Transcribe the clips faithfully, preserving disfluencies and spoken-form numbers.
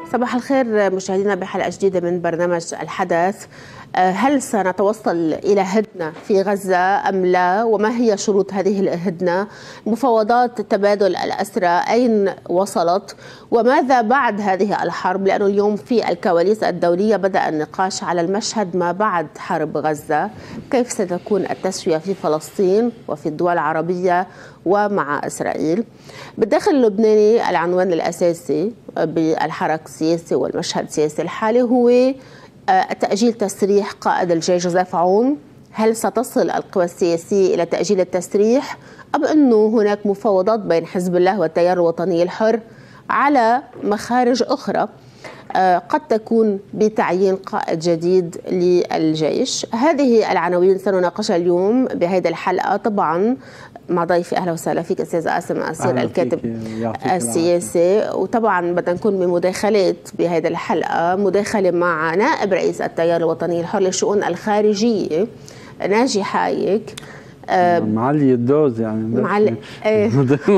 صباح الخير مشاهدينا بحلقة جديدة من برنامج الحدث. هل سنتوصل إلى هدنة في غزة أم لا؟ وما هي شروط هذه الهدنة؟ مفاوضات تبادل الأسرى أين وصلت؟ وماذا بعد هذه الحرب؟ لأنه اليوم في الكواليس الدولية بدأ النقاش على المشهد ما بعد حرب غزة. كيف ستكون التسوية في فلسطين وفي الدول العربية ومع إسرائيل؟ بالداخل اللبناني العنوان الأساسي بالحراك السياسي والمشهد السياسي الحالي هو تأجيل تسريح قائد الجيش جوزيف عون. هل ستصل القوى السياسية إلى تأجيل التسريح أم أنه هناك مفاوضات بين حزب الله والتيار الوطني الحر على مخارج أخرى قد تكون بتعيين قائد جديد للجيش؟ هذه العناوين سنناقشها اليوم بهذه الحلقة، طبعا مع ضيفي. أهلا وسهلا فيك أستاذ آسم أسير الكاتب السياسي. وطبعا بدنا نكون بمداخلات بهذه الحلقة، مداخلة مع نائب رئيس التيار الوطني الحر للشؤون الخارجية ناجي حايك. معلي الدوز يعني معلي ايه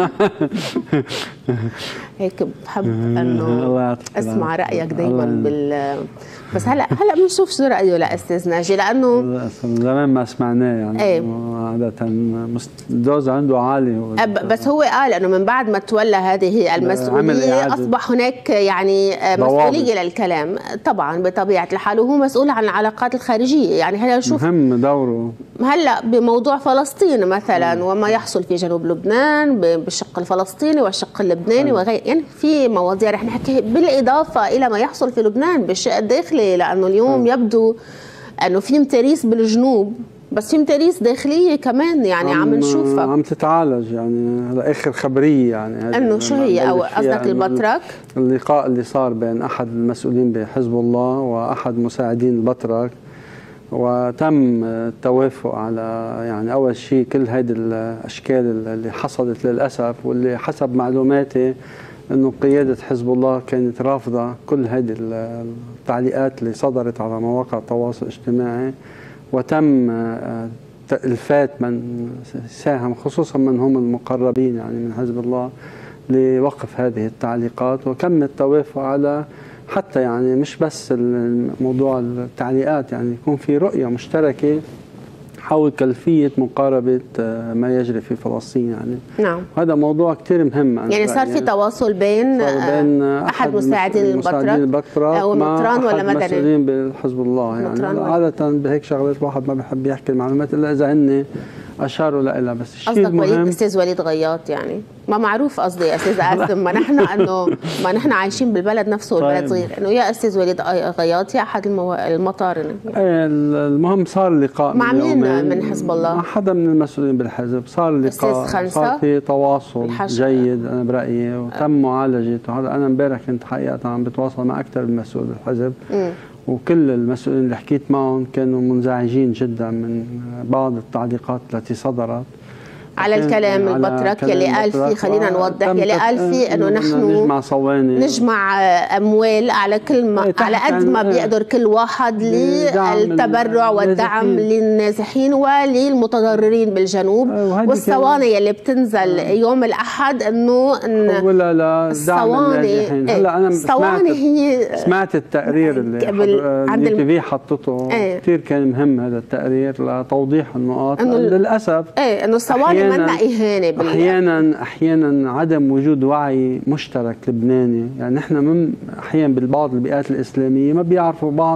هيك بحب انه اسمع رايك دائما بال بس هلا هلا بنشوف شو رايه لاستاذ ناجي، لانه زمان ما سمعناه يعني ايه. عاده الدوز عنده عالي، بس هو قال انه من بعد ما تولى هذه المسؤوليه اصبح هناك يعني مسؤوليه للكلام طبعا بطبيعه الحال، وهو مسؤول عن العلاقات الخارجيه. يعني هلا نشوف مهم دوره هلا بموضوع فلسطين مثلا وما يحصل في جنوب لبنان بالشق الفلسطيني والشق اللبناني وغير، يعني في مواضيع رح نحكي بالاضافه الى ما يحصل في لبنان بالشق الداخلي، لانه اليوم يبدو انه في متاريس بالجنوب بس في متاريس داخليه كمان يعني عم نشوفها عم تتعالج. يعني هذا اخر خبريه يعني انه شو هي او قصدك البطرك؟ اللقاء اللي صار بين احد المسؤولين بحزب الله واحد مساعدين البطرك، وتم التوافق على يعني أول شيء كل هيدي الأشكال اللي حصلت للأسف، واللي حسب معلوماتي أنه قيادة حزب الله كانت رافضة كل هيدي التعليقات اللي صدرت على مواقع التواصل الاجتماعي، وتم الفات من ساهم خصوصا من هم المقربين يعني من حزب الله لوقف هذه التعليقات، وكم التوافق على حتى يعني مش بس موضوع التعليقات، يعني يكون في رؤية مشتركة حول كيفية مقاربة ما يجري في فلسطين. يعني نعم، هذا موضوع كثير مهم. يعني صار في تواصل بين, بين أحد مساعدين البطرك ومطران ولا مدني مسؤولين بحزب الله. يعني عادة بهيك شغلات الواحد ما بحب يحكي المعلومات إلا إذا هن أشاروا لها. بس الشيء قصدك المهم وليد أستاذ وليد غياط، يعني ما معروف قصدي يا أستاذ آسم، ما نحن أنه ما نحن عايشين بالبلد نفسه والبلد صغير، إنه يا أستاذ وليد غياط يا أحد المو... المطارنة. المهم صار لقاء مع مين من حزب الله؟ مع حدا من المسؤولين بالحزب. صار لقاء، صار في تواصل جيد أنا برأيي، وتم معالجته. هذا أنا امبارح كنت حقيقة عم بتواصل مع أكثر من مسؤول بالحزب، وكل المسؤولين اللي حكيت معهم كانوا منزعجين جدا من بعض التعليقات التي صدرت على الكلام البطرك يلي قال فيه، خلينا نوضح، يلي قال فيه انه نحن نجمع صواني نجمع اموال على كل ما على قد ما بيقدر كل واحد للتبرع والدعم للنازحين وللمتضررين بالجنوب، والصواني يلي بتنزل يوم الاحد انه ولا لا دعم النازحين. هلا انا الصواني هي سمعت التقرير اللي عند التي في حطته، كثير كان مهم هذا التقرير لتوضيح النقاط. للاسف ايه انه الصواني منا إهانة احيانا احيانا عدم وجود وعي مشترك لبناني. يعني نحن من احيانا بالبعض البيئات الاسلاميه ما بيعرفوا بعض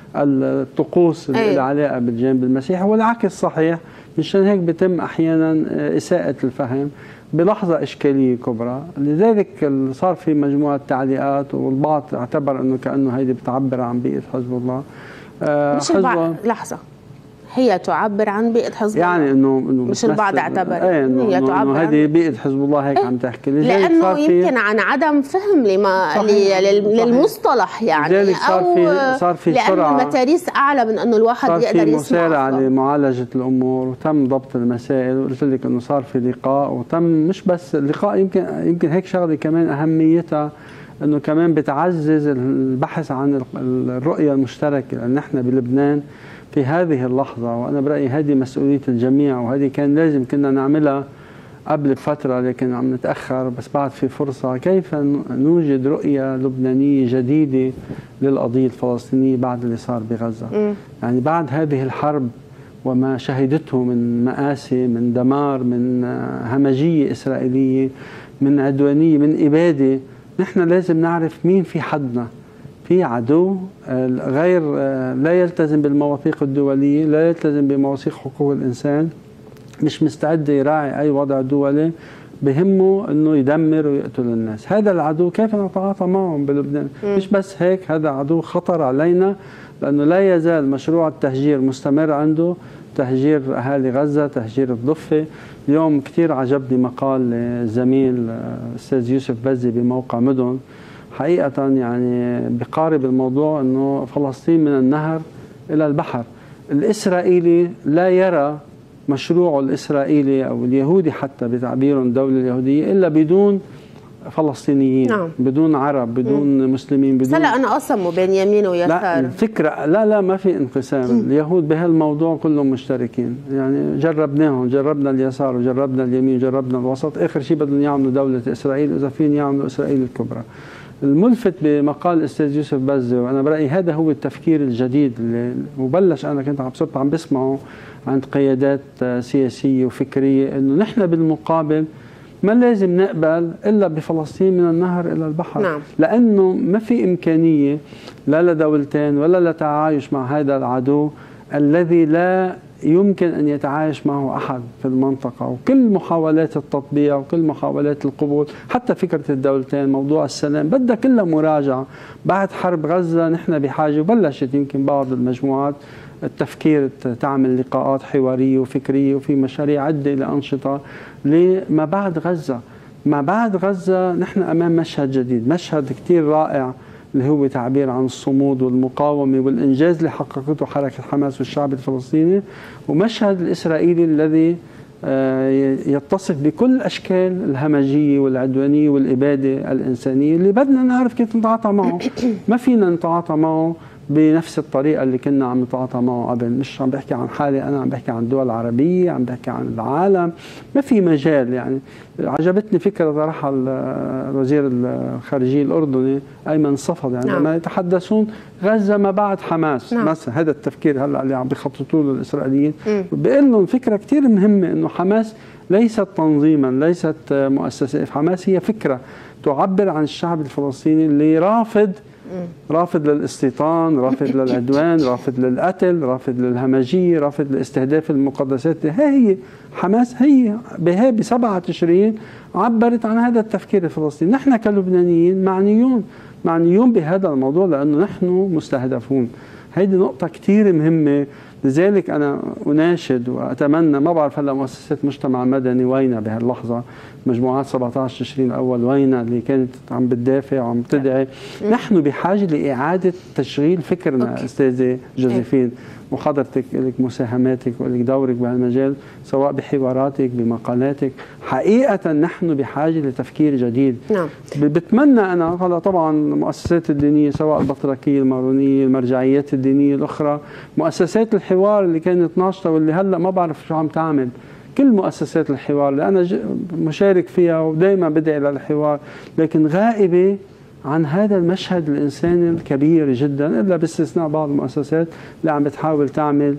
الطقوس اللي لها علاقه بالجانب المسيحي، والعكس صحيح. مشان هيك بيتم احيانا اساءه الفهم بلحظه اشكاليه كبرى. لذلك صار في مجموعه تعليقات، والبعض اعتبر انه كانه هيدي بتعبر عن بيئه حزب الله. مش البعض، لحظه، هي تعبر عن بيئة حزب الله، يعني انه مش البعض اعتبر ايه انه هي تعبر عن هذه بيئة حزب الله هيك ايه؟ عم تحكي لانه يمكن عن عدم فهم لما للمصطلح، يعني لذلك صار في صار في لانه سرعة، المتاريس اعلى من انه الواحد يقدر يسمع. صار في مسارعة لمعالجة الامور وتم ضبط المسائل. وقلت لك انه صار في لقاء، وتم مش بس اللقاء، يمكن يمكن هيك شغله كمان اهميتها انه كمان بتعزز البحث عن الرؤية المشتركة، لان نحن بلبنان في هذه اللحظة، وأنا برأيي هذه مسؤولية الجميع، وهذه كان لازم كنا نعملها قبل بفترة لكن عم نتأخر، بس بعد في فرصة. كيف نوجد رؤية لبنانية جديدة للقضية الفلسطينية بعد اللي صار بغزة؟ م. يعني بعد هذه الحرب وما شهدته من مآسي، من دمار، من همجية إسرائيلية، من عدوانية، من إبادة، نحن لازم نعرف مين في حدنا. في عدو غير لا يلتزم بالمواثيق الدولية، لا يلتزم بمواثيق حقوق الإنسان، مش مستعد يراعي أي وضع دولي، بهمه أنه يدمر ويقتل الناس. هذا العدو كيف نتعاطى معهم بلبنان؟ م. مش بس هيك، هذا عدو خطر علينا، لأنه لا يزال مشروع التهجير مستمر عنده، تهجير أهالي غزة، تهجير الضفة. اليوم كثير عجبني مقال الزميل أستاذ يوسف بزي بموقع مدن، حقيقة يعني بقارب الموضوع أنه فلسطين من النهر إلى البحر. الإسرائيلي لا يرى مشروعه الإسرائيلي أو اليهودي حتى بتعبيرهم الدولة اليهودية إلا بدون فلسطينيين. نعم. بدون عرب، بدون م. مسلمين، بدون هلا أنا أقسموا بين يمين ويسار. لا الفكرة لا لا ما في انقسام. م. اليهود بهالموضوع كلهم مشتركين، يعني جربناهم، جربنا اليسار وجربنا اليمين وجربنا الوسط، آخر شيء بدهم يعملوا دولة إسرائيل إذا فين يعملوا إسرائيل الكبرى. الملفت بمقال الأستاذ يوسف بزي، وأنا برأيي هذا هو التفكير الجديد اللي وبلش، أنا كنت عم صرت عم بسمعه عند قيادات سياسية وفكرية، إنه نحن بالمقابل ما لازم نقبل إلا بفلسطين من النهر إلى البحر. نعم. لأنه ما في إمكانية لا لدولتين ولا لتعايش مع هذا العدو الذي لا يمكن أن يتعايش معه أحد في المنطقة. وكل محاولات التطبيع وكل محاولات القبول، حتى فكرة الدولتين، موضوع السلام، بدها كلها مراجعة. بعد حرب غزة نحن بحاجة، وبلشت يمكن بعض المجموعات التفكير تعمل لقاءات حوارية وفكرية، وفي مشاريع عدة لأنشطة لما بعد غزة. ما بعد غزة نحن أمام مشهد جديد، مشهد كتير رائع اللي هو تعبير عن الصمود والمقاومة والإنجاز اللي حققته حركة حماس والشعب الفلسطيني، ومشهد الإسرائيلي الذي يتصف بكل أشكال الهمجية والعدوانية والإبادة الإنسانية اللي بدنا نعرف كيف نتعاطى معه. ما فينا نتعاطى معه بنفس الطريقة اللي كنا عم نتعاطى معه قبل. مش عم بحكي عن حالي أنا، عم بحكي عن الدول العربية، عم بحكي عن العالم. ما في مجال. يعني عجبتني فكرة طرحها وزير الخارجية الأردني أيمن صفد، يعني لما نعم. يتحدثون غزة ما بعد حماس. نعم. مثلا هذا التفكير هلا اللي عم بيخططوا له الإسرائيليين، بيقول لهم فكرة كتير مهمة، إنه حماس ليست تنظيما، ليست مؤسسة. حماس هي فكرة تعبر عن الشعب الفلسطيني اللي رافض رافض للاستيطان، رافض للعدوان، رافض للقتل، رافض للهمجية، رافض لاستهداف المقدسات. هي هي حماس، هي بها بسبعة تشرين عبرت عن هذا التفكير الفلسطيني. نحن كلبنانيين معنيون معنيون بهذا الموضوع، لأنه نحن مستهدفون. هذه نقطة كتير مهمة. لذلك أنا أناشد وأتمنى، ما بعرف هلا مؤسسات المجتمع المدني وينها بهاللحظة، مجموعات سبعة عشر تشرين الأول وينها اللي كانت عم بتدافع وعم تدعي. نحن بحاجة لإعادة تشغيل فكرنا. أوكي. أستاذة جوزيفين، وحضرتك لك مساهماتك ولك دورك بهالمجال، سواء بحواراتك بمقالاتك. حقيقة نحن بحاجة لتفكير جديد. نعم. بتمنى أنا هلا طبعا المؤسسات الدينية، سواء البطركية، المارونية، المرجعيات الدينية الأخرى، مؤسسات الحوار اللي كانت ناشطة واللي هلا ما بعرف شو عم تعمل، كل مؤسسات الحوار اللي أنا مشارك فيها ودائما بدعي للحوار، لكن غائبة عن هذا المشهد الإنساني الكبير جدا، إلا باستثناء بعض المؤسسات اللي عم بتحاول تعمل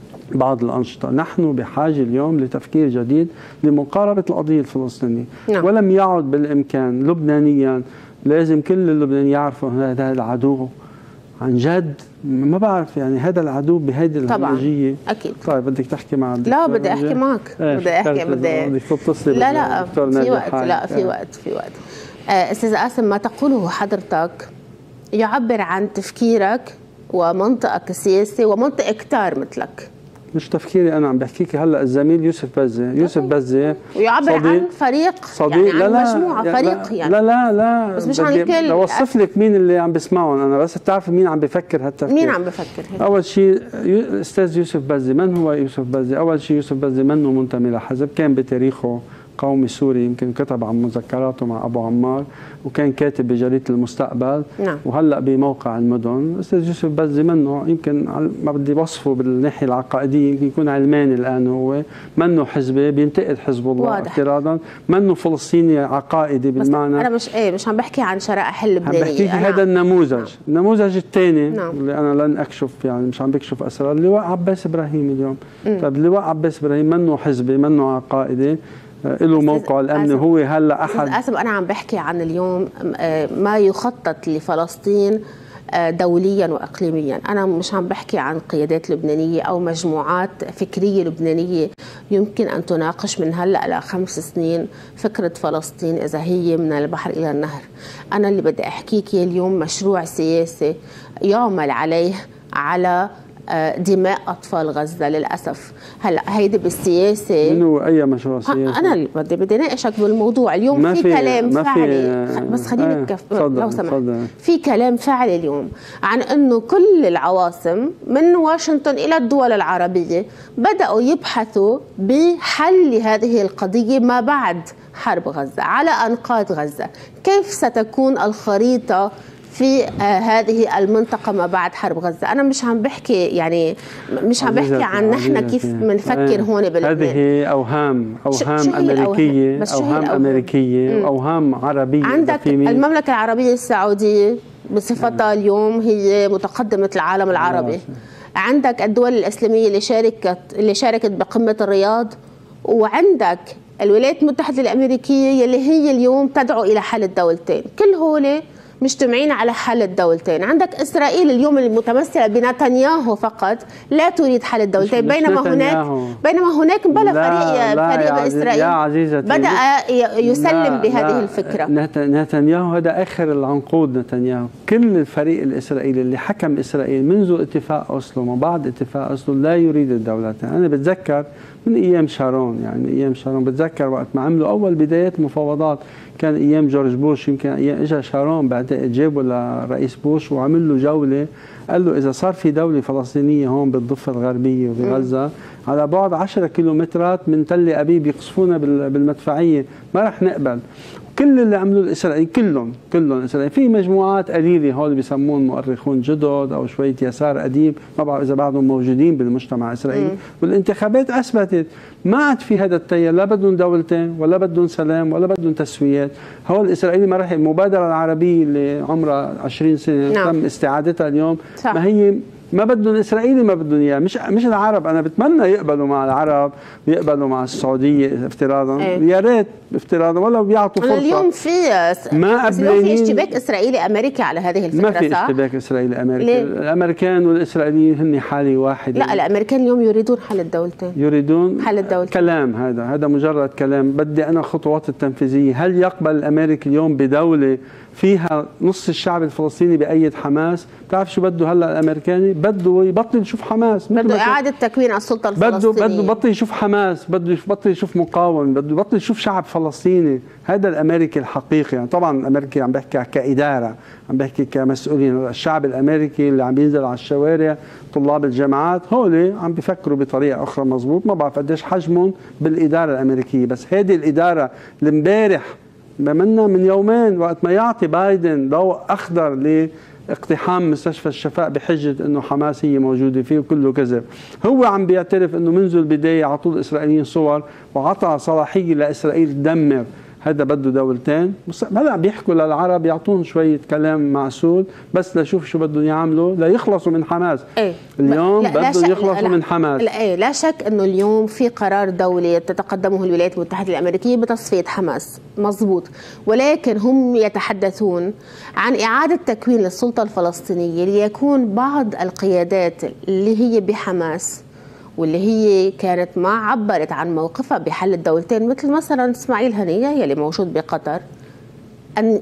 بعض الأنشطة. نحن بحاجة اليوم لتفكير جديد لمقاربة القضية الفلسطينية. نعم. ولم يعد بالإمكان لبنانيا، لازم كل اللبنانيين يعرفوا هذا العدو عن جد. ما بعرف يعني هذا العدو بهيدي الهمجية. أكيد. طيب بدك تحكي مع الدكتور؟ لا بدي أحكي معك. بدي أحكي بدي بدك تتصلي. لا لا في وقت. لا في وقت في وقت. أستاذ قاسم، ما تقوله حضرتك يعبر عن تفكيرك ومنطقك السياسي ومنطق كتار مثلك. مش تفكيري أنا، عم بحكيك هلا الزميل يوسف بزي. يوسف بزي ويعبر عن فريق، صديق. يعني لا عن لا مجموعة لا فريق يعني. لا لا لا بس مش عن الكل. لوصف لك مين اللي عم بسمعهم أنا، بس تعرف مين عم بفكر هالتفكير. مين عم بفكر هيك؟ أول شيء الأستاذ يوسف بزي. من هو يوسف بزي؟ أول شيء يوسف بزي منه منتمي لحزب، كان بتاريخه قومي سوري يمكن كتب عن مذكراته مع أبو عمار، وكان كاتب بجريدة المستقبل. نعم. وهلأ بموقع المدن. أستاذ يوسف بزي منه يمكن ما بدي وصفه بالناحية العقائدية، يمكن يكون علماني الآن، هو منه حزبي بينتقد حزب الله افتراضا، منه فلسطيني عقائدي بالمعنى. أنا مش إيه مش عم بحكي عن شرائح اللبنانية، عم بحكي هذا النموذج. نعم. النموذج الثاني. نعم. اللي أنا لن أكشف، يعني مش عم بكشف أسرار، اللواء عباس إبراهيم اليوم. م. طيب اللواء عباس إبراهيم منه حزبي، منه عقائدي، له موقع الامني، هو هلا احد. اسف انا عم بحكي عن اليوم ما يخطط لفلسطين دوليا واقليميا، انا مش عم بحكي عن قيادات لبنانيه او مجموعات فكريه لبنانيه يمكن ان تناقش من هلا لخمس سنين فكره فلسطين اذا هي من البحر الى النهر. انا اللي بدي احكيك اليوم مشروع سياسي يعمل عليه على دماء أطفال غزة للأسف. هلا هيدي بالسياسة منو أي مشروع سياسي؟ أنا اللي بدي بدي ناقشك بالموضوع اليوم. ما في, في كلام فعلي في بس خليني آه كف... صدر لو سمحت صدر. في كلام فعلي اليوم عن أنه كل العواصم من واشنطن إلى الدول العربية بدأوا يبحثوا بحل هذه القضية ما بعد حرب غزة على أنقاض غزة. كيف ستكون الخريطة في آه هذه المنطقة ما بعد حرب غزة؟ أنا مش عم بحكي يعني مش عم بحكي عن نحن كيف بنفكر هون بلبنان. هذه أوهام أوهام أمريكية، أوهام أمريكية وأوهام عربية. عندك دفيمية. المملكة العربية السعودية بصفتها اليوم هي متقدمة العالم العربي. عندك الدول الإسلامية اللي شاركت اللي شاركت بقمة الرياض، وعندك الولايات المتحدة الأمريكية اللي هي اليوم تدعو إلى حل الدولتين. كل هول مجتمعين على حل الدولتين. عندك إسرائيل اليوم المتمثلة بنتنياهو فقط لا تريد حل الدولتين، بينما هناك بينما هناك بلا فريق لا فريق بإسرائيل بدأ يسلم لا بهذه لا الفكرة. نتنياهو هذا آخر العنقود. نتنياهو كل الفريق الإسرائيلي اللي حكم إسرائيل منذ اتفاق أوسلو وما بعد اتفاق أوسلو لا يريد الدولتين. أنا بتذكر من أيام شارون، يعني أيام شارون بتذكر وقت ما عملوا أول بدايات مفاوضات، كان أيام جورج بوش، يمكن أيام إجا شارون بعتقد جابوا لرئيس بوش وعمل له جولة، قال له إذا صار في دولة فلسطينية هون بالضفة الغربية وبغزة على بعد عشرة كيلومترات من تل أبيب يقصفونا بالمدفعية ما رح نقبل. كل اللي عملوا الإسرائيليين كلهم كلهم إسرائيل، في مجموعات قليلة هول بيسمون مؤرخون جدد أو شوية يسار قديم، ما بعرف إذا بعضهم موجودين بالمجتمع الإسرائيلي، والانتخابات أثبتت ما عاد في هذا التيار، لا بدهم دولتين ولا بدهم سلام ولا بدهم تسويات. هول الإسرائيلي ما رح. المبادرة العربية اللي عمرها عشرين سنة نعم. تم استعادتها اليوم صح. ما هي ما بدهم الاسرائيلي ما بدهم اياه، مش مش العرب. انا بتمنى يقبلوا مع العرب ويقبلوا مع السعوديه افتراضا، ايه. يا ريت افتراضا ولا بيعطوا فرصه. اليوم في ما اليوم في اشتباك اسرائيلي امريكي على هذه الفكره. ما في صح؟ اشتباك اسرائيلي امريكي. الامريكان والاسرائيليين هن حاله واحده. لا الامريكان اليوم يريدون حل الدولتين. يريدون حل الدولتين. كلام هذا هذا مجرد كلام. بدي انا خطوات التنفيذيه. هل يقبل الامريكي اليوم بدوله فيها نص الشعب الفلسطيني بأيد حماس؟ بتعرف شو بده هلا الامريكاني؟ بده يبطل يشوف حماس، بده اعاده تكوين السلطه الفلسطينيه، بده بده يبطل يشوف حماس، بده يبطل يشوف مقاوم، بده يبطل يشوف شعب فلسطيني. هذا الامريكي الحقيقي. يعني طبعا الامريكي عم بحكي كاداره، عم بحكي كمسؤولين. الشعب الامريكي اللي عم بينزل على الشوارع، طلاب الجامعات، هول عم بيفكروا بطريقه اخرى مزبوط. ما بعرف قديش حجمهم بالاداره الامريكيه، بس هذه الاداره اللي امبارح بمنا من يومين وقت ما يعطي بايدن ضوء اخضر لاقتحام مستشفى الشفاء بحجه انه حماس هي موجوده فيه وكله كذب. هو عم بيعترف انه منذ البدايه عطوا الاسرائيليين صور وعطى صلاحيه لاسرائيل تدمر. هذا بده دولتين. هلا عم بيحكوا للعرب يعطون شويه كلام معسول بس لشوف شو بدهم يعملوا ليخلصوا من حماس. ايه؟ اليوم بدهم يخلصوا لا من حماس. لا, ايه لا شك انه اليوم في قرار دولي تتقدمه الولايات المتحده الامريكيه بتصفيه حماس، مضبوط، ولكن هم يتحدثون عن اعاده تكوين للسلطه الفلسطينيه ليكون بعض القيادات اللي هي بحماس واللي هي كانت ما عبرت عن موقفها بحل الدولتين، مثل مثلا اسماعيل هنيه يلي موجود بقطر، ان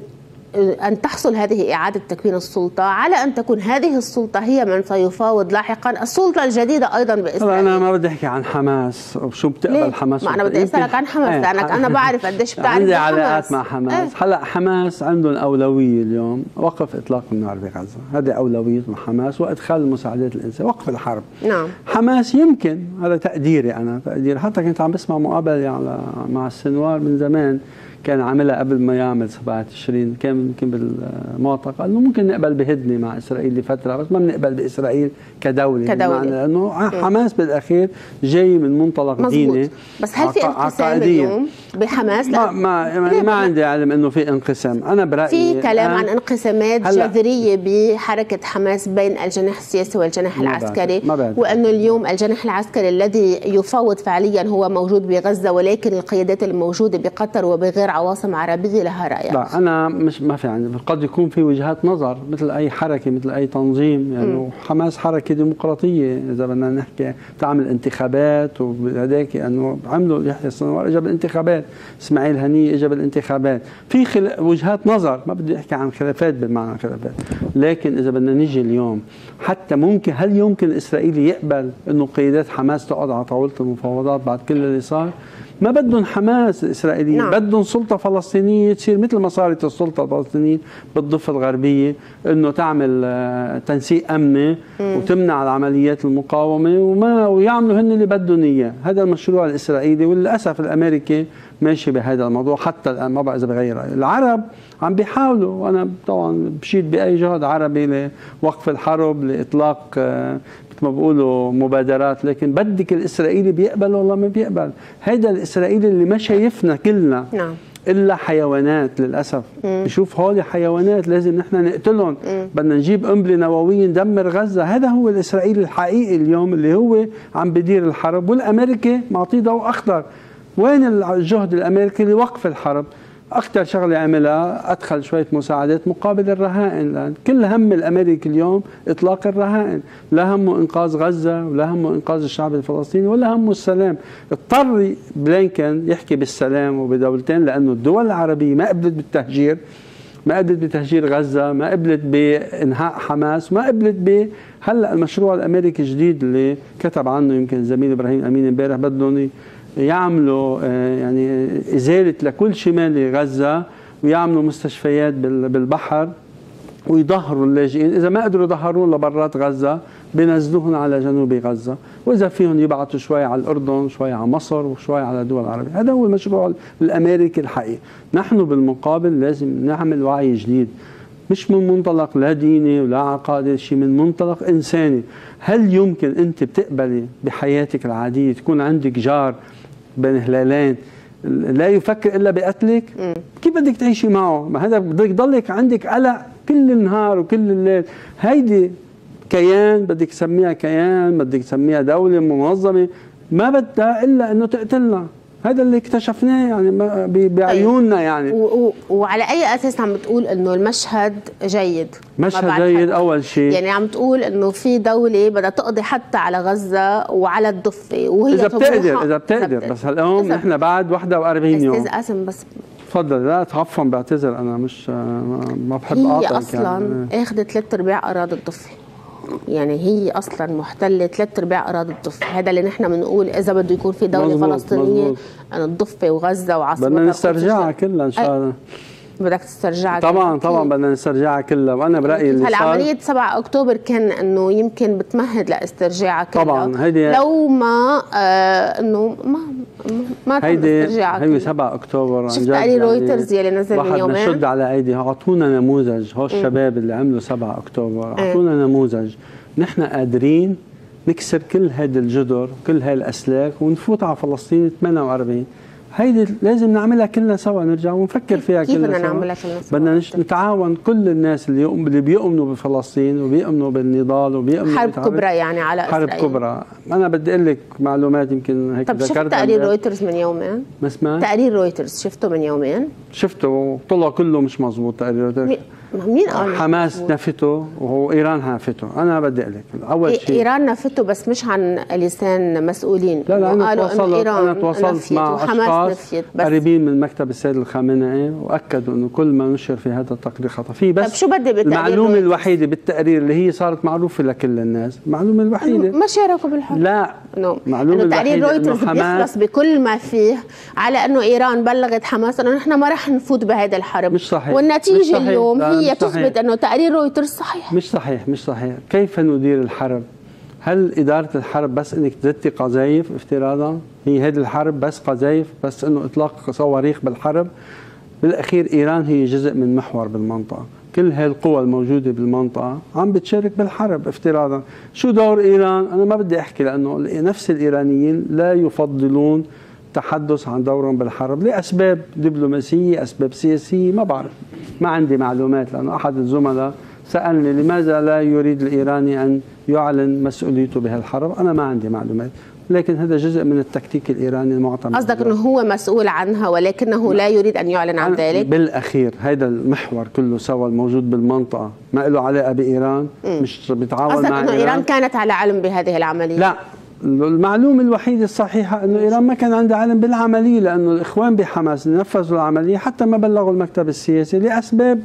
أن تحصل هذه إعادة تكوين السلطة على أن تكون هذه السلطة هي من سيفاوض لاحقا السلطة الجديدة أيضا بإسرائيل. أنا ما بدي أحكي عن حماس وشو بتقبل حماس. ما أنا بدي أسألك عن حماس ايه لأنك أنا بعرف قديش بتعرف عندي علاقات مع حماس. ايه؟ هلا حماس عندهم أولوية اليوم وقف إطلاق النار بغزة، هذه أولوية مع حماس، وإدخال المساعدات الإنسانية، وقف الحرب. نعم. حماس يمكن، هذا تقديري أنا، تقديري، حتى كنت عم بسمع مقابلة على مع السنوار من زمان كان عاملها قبل ما يعمل سبعة تشرين، كان يمكن بالمعتقل قال انه ممكن نقبل بهدنه مع اسرائيل لفتره، بس ما بنقبل باسرائيل كدوله، كدوله لانه حماس بالاخير جاي من منطلق ديني. بس هل في انقسام اليوم بحماس؟ ما ما, يعني ما عندي علم انه في انقسام. انا برايي في كلام عن انقسامات جذريه بحركه حماس بين الجناح السياسي والجناح العسكري، وانه اليوم الجناح العسكري الذي يفاوض فعليا هو موجود بغزه، ولكن القيادات الموجوده بقطر وبغير عواصم عربية لها رأي. لا أنا مش ما في عندي، قد يكون في وجهات نظر مثل أي حركة مثل أي تنظيم، يعني م. حماس حركة ديمقراطية إذا بدنا نحكي، تعمل انتخابات، وهذاك أنه عملوا يحيى السنوار إجا بالانتخابات، إسماعيل هنية إجا بالانتخابات، في خل... وجهات نظر، ما بدي أحكي عن خلافات بمعنى خلافات، لكن إذا بدنا نيجي اليوم حتى ممكن، هل يمكن الإسرائيلي يقبل إنه قيادات حماس تقعد على طاولة المفاوضات بعد كل اللي صار؟ ما بدهم حماس الإسرائيليين، نعم. بدهم سلطة فلسطينية تصير مثل ما صارت السلطة الفلسطينية بالضفة الغربية، إنه تعمل تنسيق أمني وتمنع العمليات المقاومة وما ويعملوا هن اللي بدهم إياه. هذا المشروع الإسرائيلي، وللأسف الأمريكي ماشي بهذا الموضوع حتى الآن، ما بقى إذا بغير رأيه. العرب عم بيحاولوا، وأنا طبعا بشيد بأي جهد عربي لوقف الحرب، لإطلاق ما بقولوا مبادرات، لكن بدك الإسرائيلي بيقبل والله ما بيقبل. هيدا الإسرائيلي اللي ما شايفنا كلنا، نعم. إلا حيوانات للأسف، مم. بشوف هول حيوانات لازم نحن نقتلهم، بدنا نجيب قنبلة نووية ندمر غزة. هذا هو الإسرائيلي الحقيقي اليوم اللي هو عم بدير الحرب، والأمريكي معطيه ضوء أخضر. وين الجهد الأمريكي لوقف الحرب؟ أكثر شغلة عملها أدخل شوية مساعدات مقابل الرهائن، لأن كل هم الأمريكي اليوم إطلاق الرهائن، لا همه إنقاذ غزة ولا همه إنقاذ الشعب الفلسطيني ولا همه السلام. اضطر بلينكن يحكي بالسلام وبدولتين، لأنه الدول العربية ما قبلت بالتهجير، ما قبلت بتهجير غزة، ما قبلت بإنهاء حماس، ما قبلت ب هلا المشروع الأمريكي الجديد اللي كتب عنه يمكن الزميل إبراهيم أمين امبارح، بدهم يعملوا يعني إزالة لكل شمال غزة، ويعملوا مستشفيات بالبحر، ويظهروا اللاجئين. إذا ما قدروا يظهرون لبرات غزة بينزلوهم على جنوب غزة، وإذا فيهم يبعثوا شوي على الأردن، شوي على مصر، وشوي على الدول العربية. هذا هو المشروع الأمريكي الحقيقي. نحن بالمقابل لازم نعمل وعي جديد، مش من منطلق لا ديني ولا عقائدي، شيء من منطلق إنساني. هل يمكن أنت بتقبلي بحياتك العادية تكون عندك جار بين هلالين لا يفكر إلا بقتلك؟ م. كيف بدك تعيشي معه؟ ما هذا بدك ضلك عندك قلق كل النهار وكل الليل. هيدي كيان بدك تسميها كيان، بدك تسميها دولة منظمة، ما بدها إلا أنه تقتلنا. هذا اللي اكتشفناه يعني بعيوننا يعني. وعلى اي اساس عم بتقول انه المشهد جيد؟ مشهد جيد اول شيء، يعني عم تقول انه في دوله بدها تقضي حتى على غزه وعلى الضفه، وهي اذا بتقدر اذا بتقدر بس هاليوم نحن بعد واحد وأربعين يوم. استاذ قاسم بس تفضل. لا عفوا بعتذر، انا مش ما بحب اقاطعك. هي اصلا يعني اخذت ثلاث ارباع اراضي الضفه، يعني هي اصلا محتله ثلاث ارباع اراضي الضفه. هذا اللي نحن بنقول اذا بده يكون في دوله مزبوط فلسطينيه مزبوط. أنا الضفه وغزه وعاصمتها بدنا نسترجعها كلها ان شاء الله. بدك تسترجعها طبعا طبعا بدنا نسترجعها كلها. وانا برايي اللي هلا عمليه سبعة اكتوبر كان انه يمكن بتمهد لاسترجاعها كلها طبعا. هيدي لو ما آه انه ما ما تم استرجاعها. هيدي سبعة اكتوبر شفت تقرير رويترز يلي نزل من يومين؟ واحد بنشد على ايدي، اعطونا نموذج. هو الشباب اللي عملوا سبعة اكتوبر اعطونا نموذج. نحن قادرين نكسر كل هذه الجدر، كل هاي الاسلاك، ونفوت على فلسطين ثمانية وأربعين. هيدي لازم نعملها كلنا سوا، نرجع ونفكر فيها كلنا سوا. كيف بدنا نعملها كلنا سوا؟ بدنا نتعاون كل الناس اللي اللي بيؤمنوا بفلسطين وبيؤمنوا بالنضال وبيؤمنوا حرب كبرى يعني على حرب إسرائيل. كبرى. انا بدي اقول لك معلومات يمكن هيك ذكرتها. طب شفت تقرير رويترز من يومين؟ ما سمعت؟ تقرير رويترز شفته من يومين؟ شفته طلع كله مش مزبوط تقرير رويترز. مين قال؟ حماس نفته وهو ايران نفته. انا بدي اقول لك اول شيء ايران نفته بس مش عن لسان مسؤولين. لا لا انا تواصلت انا تواصلت مع اشخاص اشخاص قريبين من مكتب السيد الخامنئي واكدوا انه كل ما نشر في هذا التقرير خطا. في بس شو بدي بالتقرير المعلومه الوحيده بالتقرير اللي هي صارت معروفه لكل الناس، المعلومه الوحيده ما شاركوا بالحرب. لا نو معلومه تقرير رويترز بيخلص بكل ما فيه على انه ايران بلغت حماس انه نحن ما رح نفوت بهذه الحرب. مش صحيح. والنتيجه مش صحيح. اليوم هي تثبت صحيح. انه تقرير رويترز صحيح. مش صحيح مش صحيح. كيف ندير الحرب؟ هل إدارة الحرب بس إنك تزتي قذايف افتراضا؟ هي هذه الحرب بس قذايف، بس إنه إطلاق صواريخ بالحرب؟ بالأخير إيران هي جزء من محور بالمنطقة، كل هاي القوى الموجودة بالمنطقة عم بتشارك بالحرب افتراضا. شو دور إيران؟ أنا ما بدي أحكي لأنه نفس الإيرانيين لا يفضلون تحدث عن دورهم بالحرب لأسباب دبلوماسية، أسباب سياسية، ما بعرف، ما عندي معلومات. لأنه أحد الزملاء سألني لماذا لا يريد الإيراني أن يعلن مسؤوليته بهالحرب؟ أنا ما عندي معلومات، لكن هذا جزء من التكتيك الإيراني المعتمد. قصدك أنه هو مسؤول عنها ولكنه لا يريد أن يعلن عن ذلك؟ بالأخير هذا المحور كله سوا الموجود بالمنطقة ما له علاقة بإيران، م. مش بيتعاون مع إيران. قصدك أنه إيران كانت على علم بهذه العملية؟ لا، المعلومة الوحيدة الصحيحة أنه إيران ما كان عندها علم بالعملية، لأنه الإخوان بحماس نفذوا العملية حتى ما بلغوا المكتب السياسي لأسباب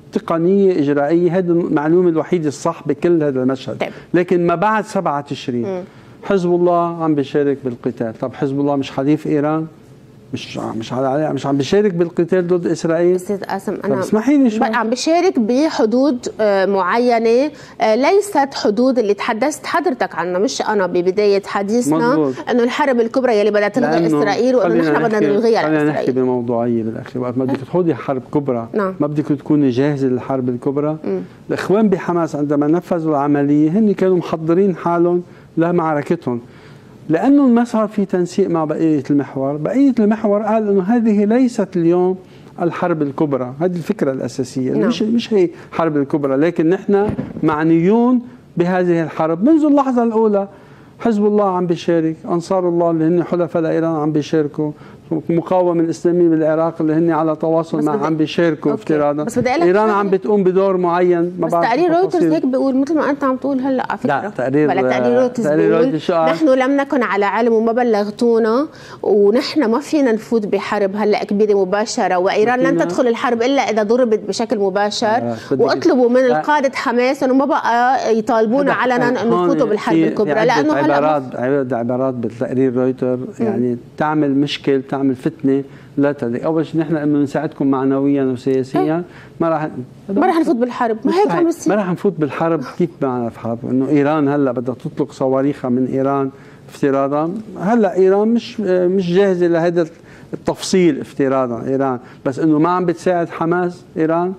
تقنية إجرائية. هذه المعلومة الوحيدة الصح بكل هذا المشهد. طيب. لكن ما بعد سبعة تشرين حزب الله عم بيشارك بالقتال. طب حزب الله مش حليف إيران؟ مش مش على مش عم بيشارك بالقتال ضد اسرائيل؟ استاذ قاسم انا اسمحي لي شوي، عم بيشارك بحدود معينه ليست حدود اللي تحدثت حضرتك عنها، مش انا ببدايه حديثنا مزبوط. انه الحرب الكبرى يلي بدها تلغي اسرائيل وانه نحن بدنا نلغيها على اسرائيل. خلينا نحكي بموضوعيه بالاخير، وقت ما بدك تخوضي حرب كبرى نعم. ما بدك تكوني جاهزه للحرب الكبرى. م. الاخوان بحماس عندما نفذوا العمليه هن كانوا محضرين حالهم لمعركتهم، لأنه ما صار في تنسيق مع بقية المحور. بقية المحور قال أنه هذه ليست اليوم الحرب الكبرى، هذه الفكرة الأساسية. نعم. مش مش هي حرب الكبرى، لكن نحن معنيون بهذه الحرب منذ اللحظة الأولى. حزب الله عم بيشارك، أنصار الله اللي هن حلفاء لإيران عم بيشاركوا، المقاومة الإسلامية بالعراق اللي هن على تواصل مع عم بيشاركوا افتراضا. إيران عم بتقوم بدور معين. ما بس تقرير رويترز هيك بيقول مثل ما أنت عم تقول هلا على فكرة. لا تقرير ولا تقرير رويترز بيقول نحن لم نكن على علم وما بلغتونا ونحن ما فينا نفوت بحرب هلا كبيرة مباشرة، وإيران لن تدخل الحرب إلا إذا ضربت بشكل مباشر، واطلبوا من القادة حماس إنه ما بقى يطالبونا علنا إنه يفوتوا بالحرب الكبرى، لأنه هلا عبارات عبارات بالتقرير رويتر يعني تعمل مشكل، تعمل فتنه لا تدري. اول شيء نحن لما نساعدكم معنويا وسياسيا ما راح ما راح نفوت بالحرب، ما هيك عم بيصير. ما راح نفوت بالحرب. كيف معنا في حرب؟ انه ايران هلا بدها تطلق صواريخها من ايران افتراضا. هلا ايران مش مش جاهزه لهذا التفصيل افتراضا ايران، بس انه ما عم بتساعد حماس ايران.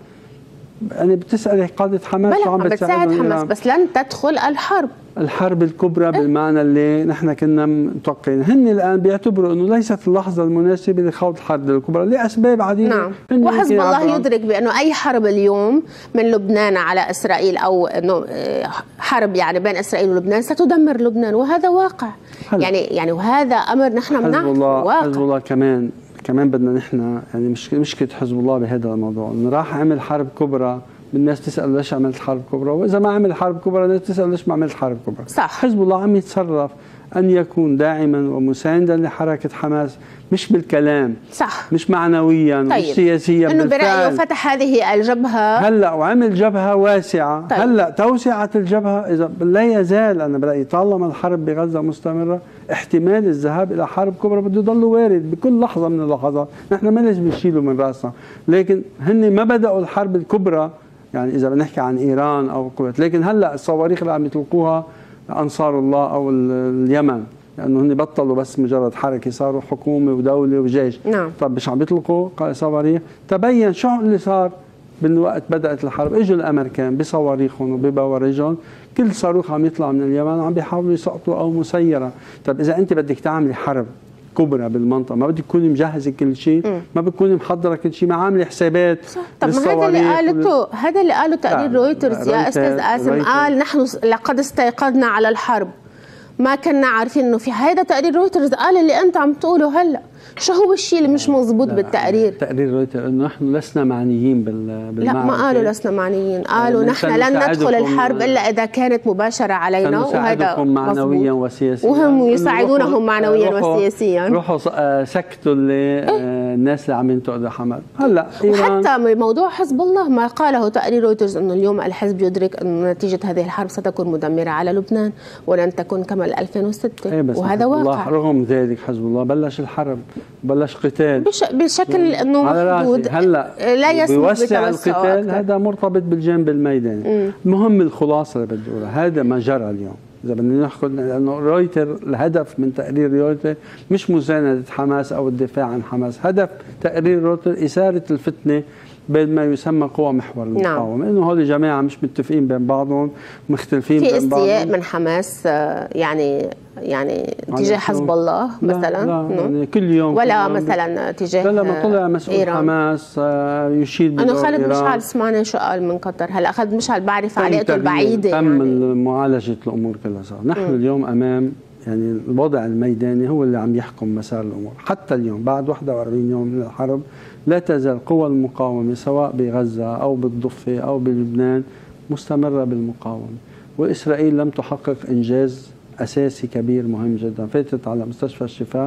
يعني بتسالي قاده حماس شو عم بتساعد حماس، بس لن تدخل الحرب الحرب الكبرى بالمعنى اللي نحن كنا متوقعين. هن الان بيعتبروا انه ليست اللحظه المناسبه لخوض الحرب الكبرى لاسباب عديده. نعم. وحزب الله يدرك بانه اي حرب اليوم من لبنان على اسرائيل او انه حرب يعني بين اسرائيل ولبنان ستدمر لبنان، وهذا واقع. هل. يعني يعني وهذا امر نحن بنعرفه واقع. حزب الله كمان كمان بدنا نحن يعني مش مشكله حزب الله بهذا الموضوع انه راح عمل حرب كبرى، الناس تسأل ليش عملت حرب كبرى، وإذا ما عمل حرب كبرى الناس تسأل ليش ما عملت حرب كبرى. صح. حزب الله عم يتصرف أن يكون داعما ومساندا لحركة حماس، مش بالكلام، صح، مش معنويا، طيب. مش سياسيا، انه برأيه فتح هذه الجبهة هلا وعمل جبهة واسعة. طيب. هلا توسعة الجبهة إذا لا يزال أنا برأيي طالما الحرب بغزة مستمرة احتمال الذهاب إلى حرب كبرى بده يضل وارد بكل لحظة من اللحظات. نحن ما لازم نشيله من راسنا، لكن هن ما بدأوا الحرب الكبرى يعني إذا بنحكي عن إيران أو الكويت. لكن هلا الصواريخ اللي عم يطلقوها أنصار الله أو اليمن، لأنه هن بطلوا بس مجرد حركة، صاروا حكومة ودولة وجيش. نعم. طب مش عم يطلقوا صواريخ؟ تبين شو اللي صار بالوقت بدأت الحرب. اجوا الأمريكان بصواريخهم وببوارجهم، كل صاروخ عم يطلع من اليمن عم بيحاولوا يسقطوا أو مسيرة. طب إذا أنت بدك تعملي حرب كبرى بالمنطقه ما بدك تكوني مجهزه كل شيء، ما بتكوني محضره كل شيء، ما عامله حسابات. طب ما هذا اللي قالته هذا اللي قاله تقرير رويترز يا استاذ قاسم. قال نحن لقد استيقظنا على الحرب، ما كنا عارفين انه في هذا تقرير رويترز قال اللي انت عم تقوله هلا. شو هو الشيء اللي مش مزبوط بالتقرير؟ تقرير رويتر انه نحن لسنا معنيين بالمعركه. لا ما قالوا لسنا معنيين، قالوا نحن لن ندخل الحرب الا اذا كانت مباشره علينا، وهذا معنويا وسياسيا، وهم يساعدونهم معنويا وسياسيا. روحوا سكتوا اللي الناس اللي عم ينتقدوا حماس. هلا وحتى موضوع حزب الله ما قاله تقرير رويترز انه اليوم الحزب يدرك انه نتيجه هذه الحرب ستكون مدمره على لبنان ولن تكون كما ألفين وستة، ايه وهذا واقع. رغم ذلك حزب الله بلش الحرب، بلش قتال بش بشكل انه محدود، هلا لا يسمح بتوسع القتال. هذا مرتبط بالجانب الميداني. المهم الخلاصه اللي بدي اقولها، هذا ما جرى اليوم اذا بدنا نحكي، لانه رويتر الهدف من تقرير رويتر مش مسانده حماس او الدفاع عن حماس، هدف تقرير رويتر اثاره الفتنه بين ما يسمى قوى محور المقاومه. نعم. انه هول جماعه مش متفقين بين بعضهم، مختلفين في بين بعضهم، في استياء من حماس يعني يعني تجاه حزب الله مثلا. لا, لا يعني كل يوم ولا كل يوم مثلا تجاه لما طلع مسؤول إيران. حماس يشير بدور انه خالد مشعل سمعنا شو قال من قطر. هلا خالد مشعل بعرف علاقته البعيده، تم يعني معالجه الامور كلها صار. نحن م. اليوم امام يعني الوضع الميداني هو اللي عم يحكم مسار الامور. حتى اليوم بعد واحد وأربعين يوم من الحرب لا تزال قوى المقاومه سواء بغزه او بالضفه او بلبنان مستمره بالمقاومه، واسرائيل لم تحقق انجاز اساسي كبير مهم جدا. فاتت على مستشفى الشفاء،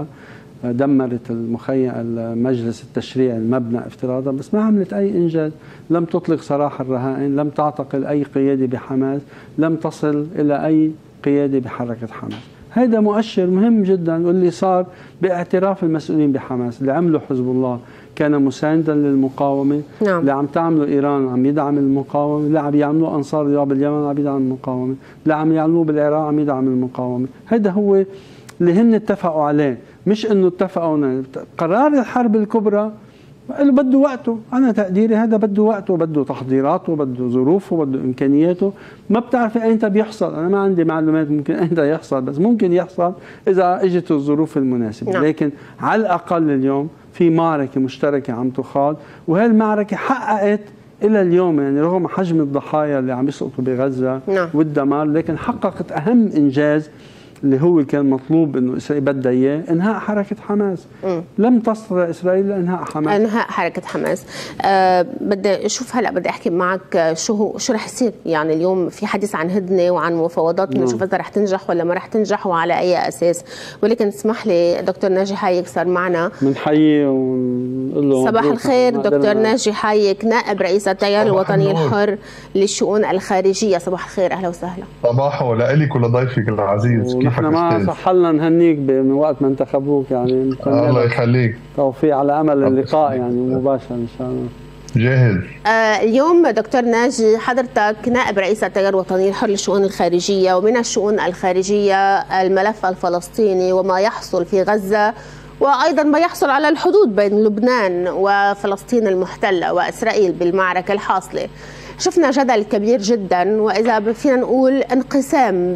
دمرت المخيم المجلس التشريعي المبنى افتراضا، بس ما عملت اي انجاز. لم تطلق سراح الرهائن، لم تعتقل اي قيادي بحماس، لم تصل الى اي قيادي بحركه حماس. هذا مؤشر مهم جدا، واللي صار باعتراف المسؤولين بحماس. اللي عمله حزب الله كان مساندا للمقاومه. نعم. اللي عم تعمله ايران عم يدعم المقاومه، اللي عم يعملوه انصار الله باليمن عم يدعم المقاومه، اللي عم يعملوه بالعراق عم يدعم المقاومه. هذا هو اللي هن اتفقوا عليه، مش انه اتفقوا. قرار الحرب الكبرى له بده وقته، انا تقديري هذا بده وقته، بده تحضيراته، بده ظروفه، بده امكانياته. ما بتعرفي ايمتى بيحصل، انا ما عندي معلومات ممكن ايمتى يحصل، بس ممكن يحصل اذا اجت الظروف المناسبه. نعم. لكن على الاقل اليوم في معركه مشتركه عم تخاض، وهالمعركه حققت الى اليوم يعني رغم حجم الضحايا اللي عم يسقطوا بغزه. نعم. والدمار، لكن حققت اهم انجاز اللي هو كان مطلوب انه اسرائيل بدها اياه، انهاء حركه حماس. م. لم تصل اسرائيل لانهاء حماس. انهاء حركه حماس. أه بدي اشوف هلا بدي احكي معك شو هو شو رح يصير. يعني اليوم في حديث عن هدنه وعن مفاوضات، بدنا نشوف اذا رح تنجح ولا ما رح تنجح وعلى اي اساس. ولكن اسمح لي دكتور ناجي حايك صار معنا، بنحييه ونقول له صباح الخير. دكتور ناجي حايك نائب رئيس التيار الوطني الحر للشؤون الخارجيه. صباح الخير، اهلا وسهلا. صباحو لك ولضيفك العزيز. نحن ما صح لنا نهنيك من وقت ما انتخبوك، يعني الله يخليك، توفيق على امل اللقاء يعني مباشر ان شاء الله. جاهز. آه اليوم دكتور ناجي حضرتك نائب رئيس التيار الوطني الحر للشؤون الخارجيه، ومن الشؤون الخارجيه الملف الفلسطيني وما يحصل في غزه، وايضا ما يحصل على الحدود بين لبنان وفلسطين المحتله واسرائيل بالمعركه الحاصله. شفنا جدل كبير جدا، واذا فينا نقول انقسام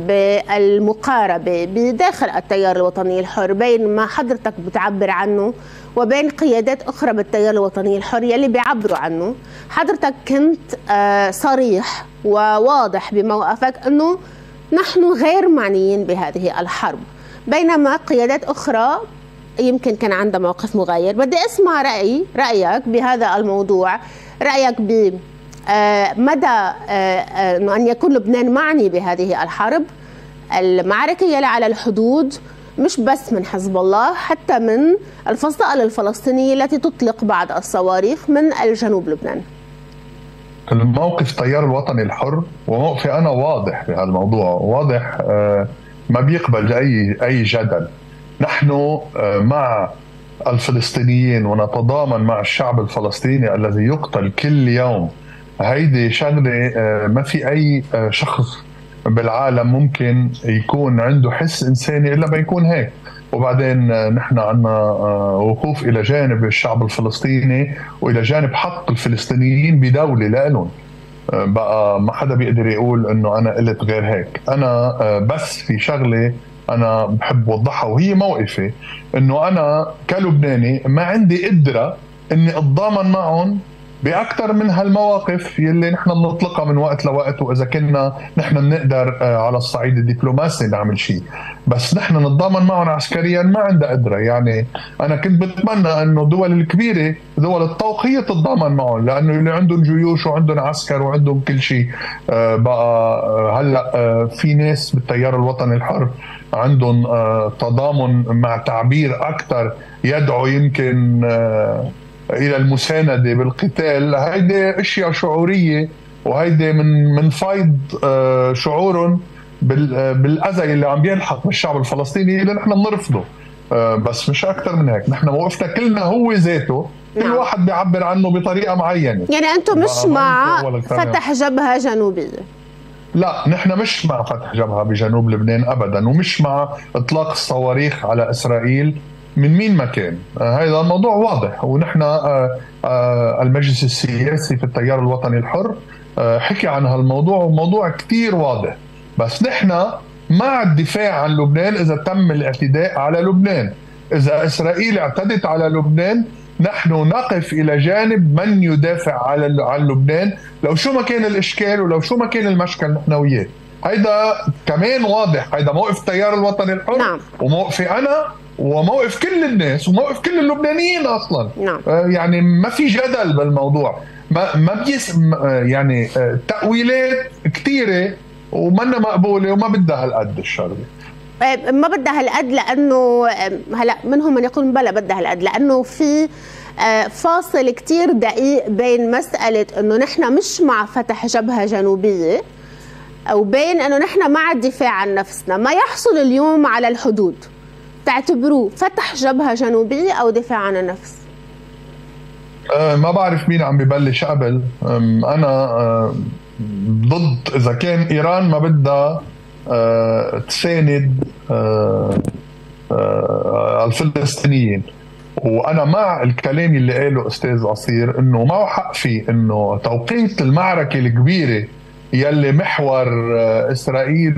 بالمقاربه بداخل التيار الوطني الحر بين ما حضرتك بتعبر عنه وبين قيادات اخرى بالتيار الوطني الحر يلي بيعبروا عنه. حضرتك كنت صريح وواضح بموقفك انه نحن غير معنيين بهذه الحرب، بينما قيادات اخرى يمكن كان عندها موقف مغاير. بدي اسمع راي رايك بهذا الموضوع، رايك ب آه مدى آه آه أن يكون لبنان معني بهذه الحرب، المعركة يلي على الحدود، مش بس من حزب الله، حتى من الفصائل الفلسطينية التي تطلق بعض الصواريخ من الجنوب لبنان. الموقف التيار الوطني الحر وموقفي أنا واضح بهالموضوع، واضح آه ما بيقبل أي أي جدل. نحن آه مع الفلسطينيين ونتضامن مع الشعب الفلسطيني الذي يقتل كل يوم. هيدي شغله ما في اي شخص بالعالم ممكن يكون عنده حس انساني الا ما يكون هيك. وبعدين نحن عندنا وقوف الى جانب الشعب الفلسطيني والى جانب حق الفلسطينيين بدوله لهم. بقى ما حدا بيقدر يقول انه انا قلت غير هيك. انا بس في شغله انا بحب اوضحها، وهي موقفي انه انا كلبناني ما عندي قدره اني اتضامن معهم باكثر من هالمواقف يلي نحن بنطلقها من وقت لوقت، واذا كنا نحن بنقدر على الصعيد الدبلوماسي نعمل شيء، بس نحن نتضامن معهم عسكريا ما عندها قدره. يعني انا كنت بتمنى انه الدول الكبيره دول الطوق هي تتضامن معهم، لانه اللي عندهم جيوش وعندهم عسكر وعندهم كل شيء. بقى هلا في ناس بالتيار الوطني الحر عندهم تضامن مع تعبير اكثر يدعو يمكن الى المسانده بالقتال. هيدي اشياء شعوريه، وهيدي من من فيض شعورهم بالاذى اللي عم بيلحق بالشعب الفلسطيني اللي نحن بنرفضه. بس مش اكثر من هيك. نحن موقفنا كلنا هو ذاته، كل نعم. واحد بيعبر عنه بطريقه معينه. يعني انتم مش مع فتح جبهه جنوبيه؟ لا، نحن مش مع فتح جبهه بجنوب لبنان ابدا، ومش مع اطلاق الصواريخ على اسرائيل من مين ما كان. هذا الموضوع واضح، ونحن المجلس السياسي في التيار الوطني الحر حكي عن هالموضوع، وموضوع كتير واضح. بس نحن مع الدفاع عن لبنان إذا تم الاعتداء على لبنان. إذا إسرائيل اعتدت على لبنان نحن نقف إلى جانب من يدافع على عن لبنان، لو شو ما كان الإشكال ولو شو ما كان المشكل نحن وياه. هيدا كمان واضح، هيدا موقف التيار الوطني الحر. نعم. وموقفي أنا وموقف كل الناس وموقف كل اللبنانيين اصلا. نعم. آه يعني ما في جدل بالموضوع، ما ما بيس يعني آه تأويلات كثيره ومنا مقبوله وما بدها هالقد الشغله. ما بدها هالقد، لانه هلا منهم من يقول بلا بدها هالقد، لانه في فاصل كثير دقيق بين مساله انه نحن مش مع فتح جبهه جنوبيه او بين انه نحن مع الدفاع عن نفسنا. ما يحصل اليوم على الحدود تعتبروه فتح جبهة جنوبية أو دفاع عن النفس؟ أه ما بعرف مين عم ببلش قبل. أنا أه ضد إذا كان إيران ما بدها أه تساند أه أه الفلسطينيين، وأنا مع الكلام اللي قاله أستاذ عصير إنه معه حق فيه، إنه توقيت المعركة الكبيرة يلي محور أه إسرائيل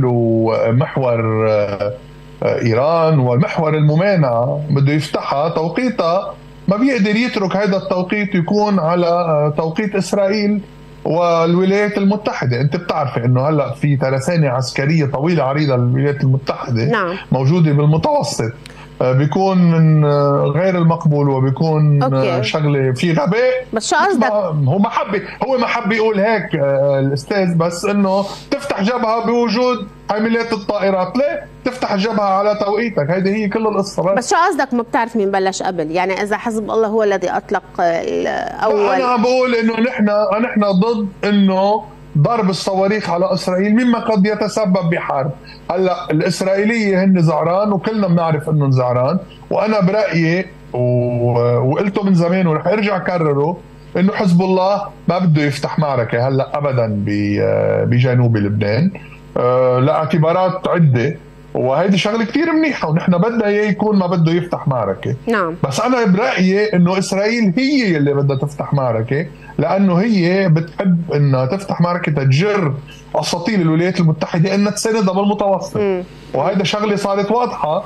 ومحور أه إيران والمحور الممانعة بده يفتحها، توقيتها ما بيقدر يترك هذا التوقيت يكون على توقيت إسرائيل والولايات المتحدة. أنت بتعرف إنه هلأ في ترسانة عسكرية طويلة عريضة للولايات المتحدة. نعم. موجودة بالمتوسط، بيكون من غير المقبول وبيكون أوكي. شغله في غباء. بس شو قصدك؟ هو ما حب هو ما حب يقول هيك الاستاذ، بس انه تفتح جبهه بوجود حاملات الطائرات. ليه تفتح الجبهه على توقيتك؟ هيدي هي كل القصه. بس, بس شو قصدك ما بتعرف مين بلش قبل؟ يعني اذا حزب الله هو الذي اطلق الاول. انا عم بقول انه نحن نحن ضد انه ضرب الصواريخ على اسرائيل مما قد يتسبب بحرب. هلا الاسرائيليه هن زعران وكلنا بنعرف انهم زعران، وانا برايي وقلته من زمان ورح ارجع كرره انه حزب الله ما بده يفتح معركه هلا ابدا بجنوب لبنان لاعتبارات عده، وهيدي شغله كثير منيحه ونحن بدنا اياه يكون ما بده يفتح معركه. نعم. بس انا برايي انه اسرائيل هي اللي بدها تفتح معركه، لانه هي بتحب انها تفتح معركه تجر اساطيل الولايات المتحده انها تساندها بالمتوسط. وهيدا شغله صارت واضحه،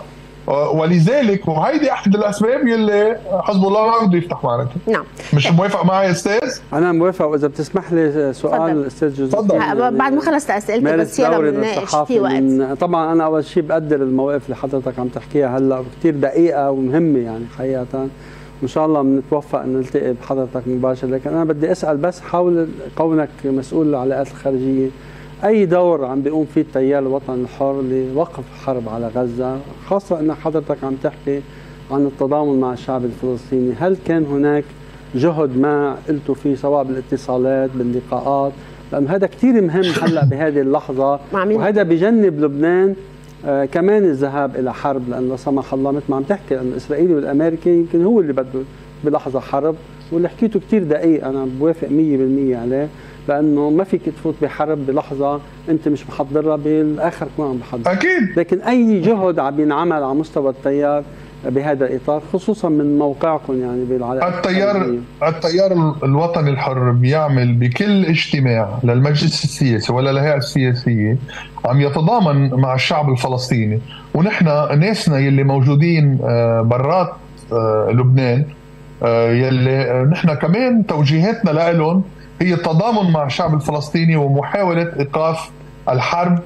ولذلك وهيدي احد الاسباب يلي حزب الله ما بده يفتح معركه. نعم. مش موافق معي استاذ؟ انا موافق، واذا بتسمح لي سؤال الاستاذ جوزيف. تفضل. بعد ما خلصت اسئلتي بس يلا بنناقش في وقت. طبعا انا اول شيء بقدر المواقف اللي حضرتك عم تحكيها هلا كثير دقيقه ومهمه يعني حقيقه، وان شاء الله بنتوفق نلتقي بحضرتك مباشر. لكن انا بدي اسال بس حول كونك مسؤول العلاقات الخارجيه، أي دور عم بيقوم فيه التيار الوطني الحر لوقف حرب على غزة، خاصة أن حضرتك عم تحكي عن التضامن مع الشعب الفلسطيني؟ هل كان هناك جهد ما قلتوا فيه سواء بالاتصالات باللقاءات؟ لأن هذا كتير مهم هلأ بهذه اللحظة، وهذا بجنب لبنان آه كمان الذهاب إلى حرب، لأن لا سمح الله مثل ما عم تحكي أن الإسرائيلي والأمريكي يمكن هو اللي بده بلحظة حرب، واللي حكيته كتير دقيق أنا بوافق مية بالمية عليه، لانه ما فيك تفوت بحرب بلحظه انت مش محضرها بالاخر تكون عم بحضر. اكيد. لكن اي جهد عم ينعمل على مستوى التيار بهذا الاطار، خصوصا من موقعكم يعني بالعلاقات التيار التيار الوطني الحر بيعمل بكل اجتماع للمجلس السياسي ولا الهيئه السياسيه عم يتضامن مع الشعب الفلسطيني، ونحن ناسنا يلي موجودين برات لبنان يلي نحن كمان توجيهاتنا لهم هي التضامن مع الشعب الفلسطيني ومحاولة إيقاف الحرب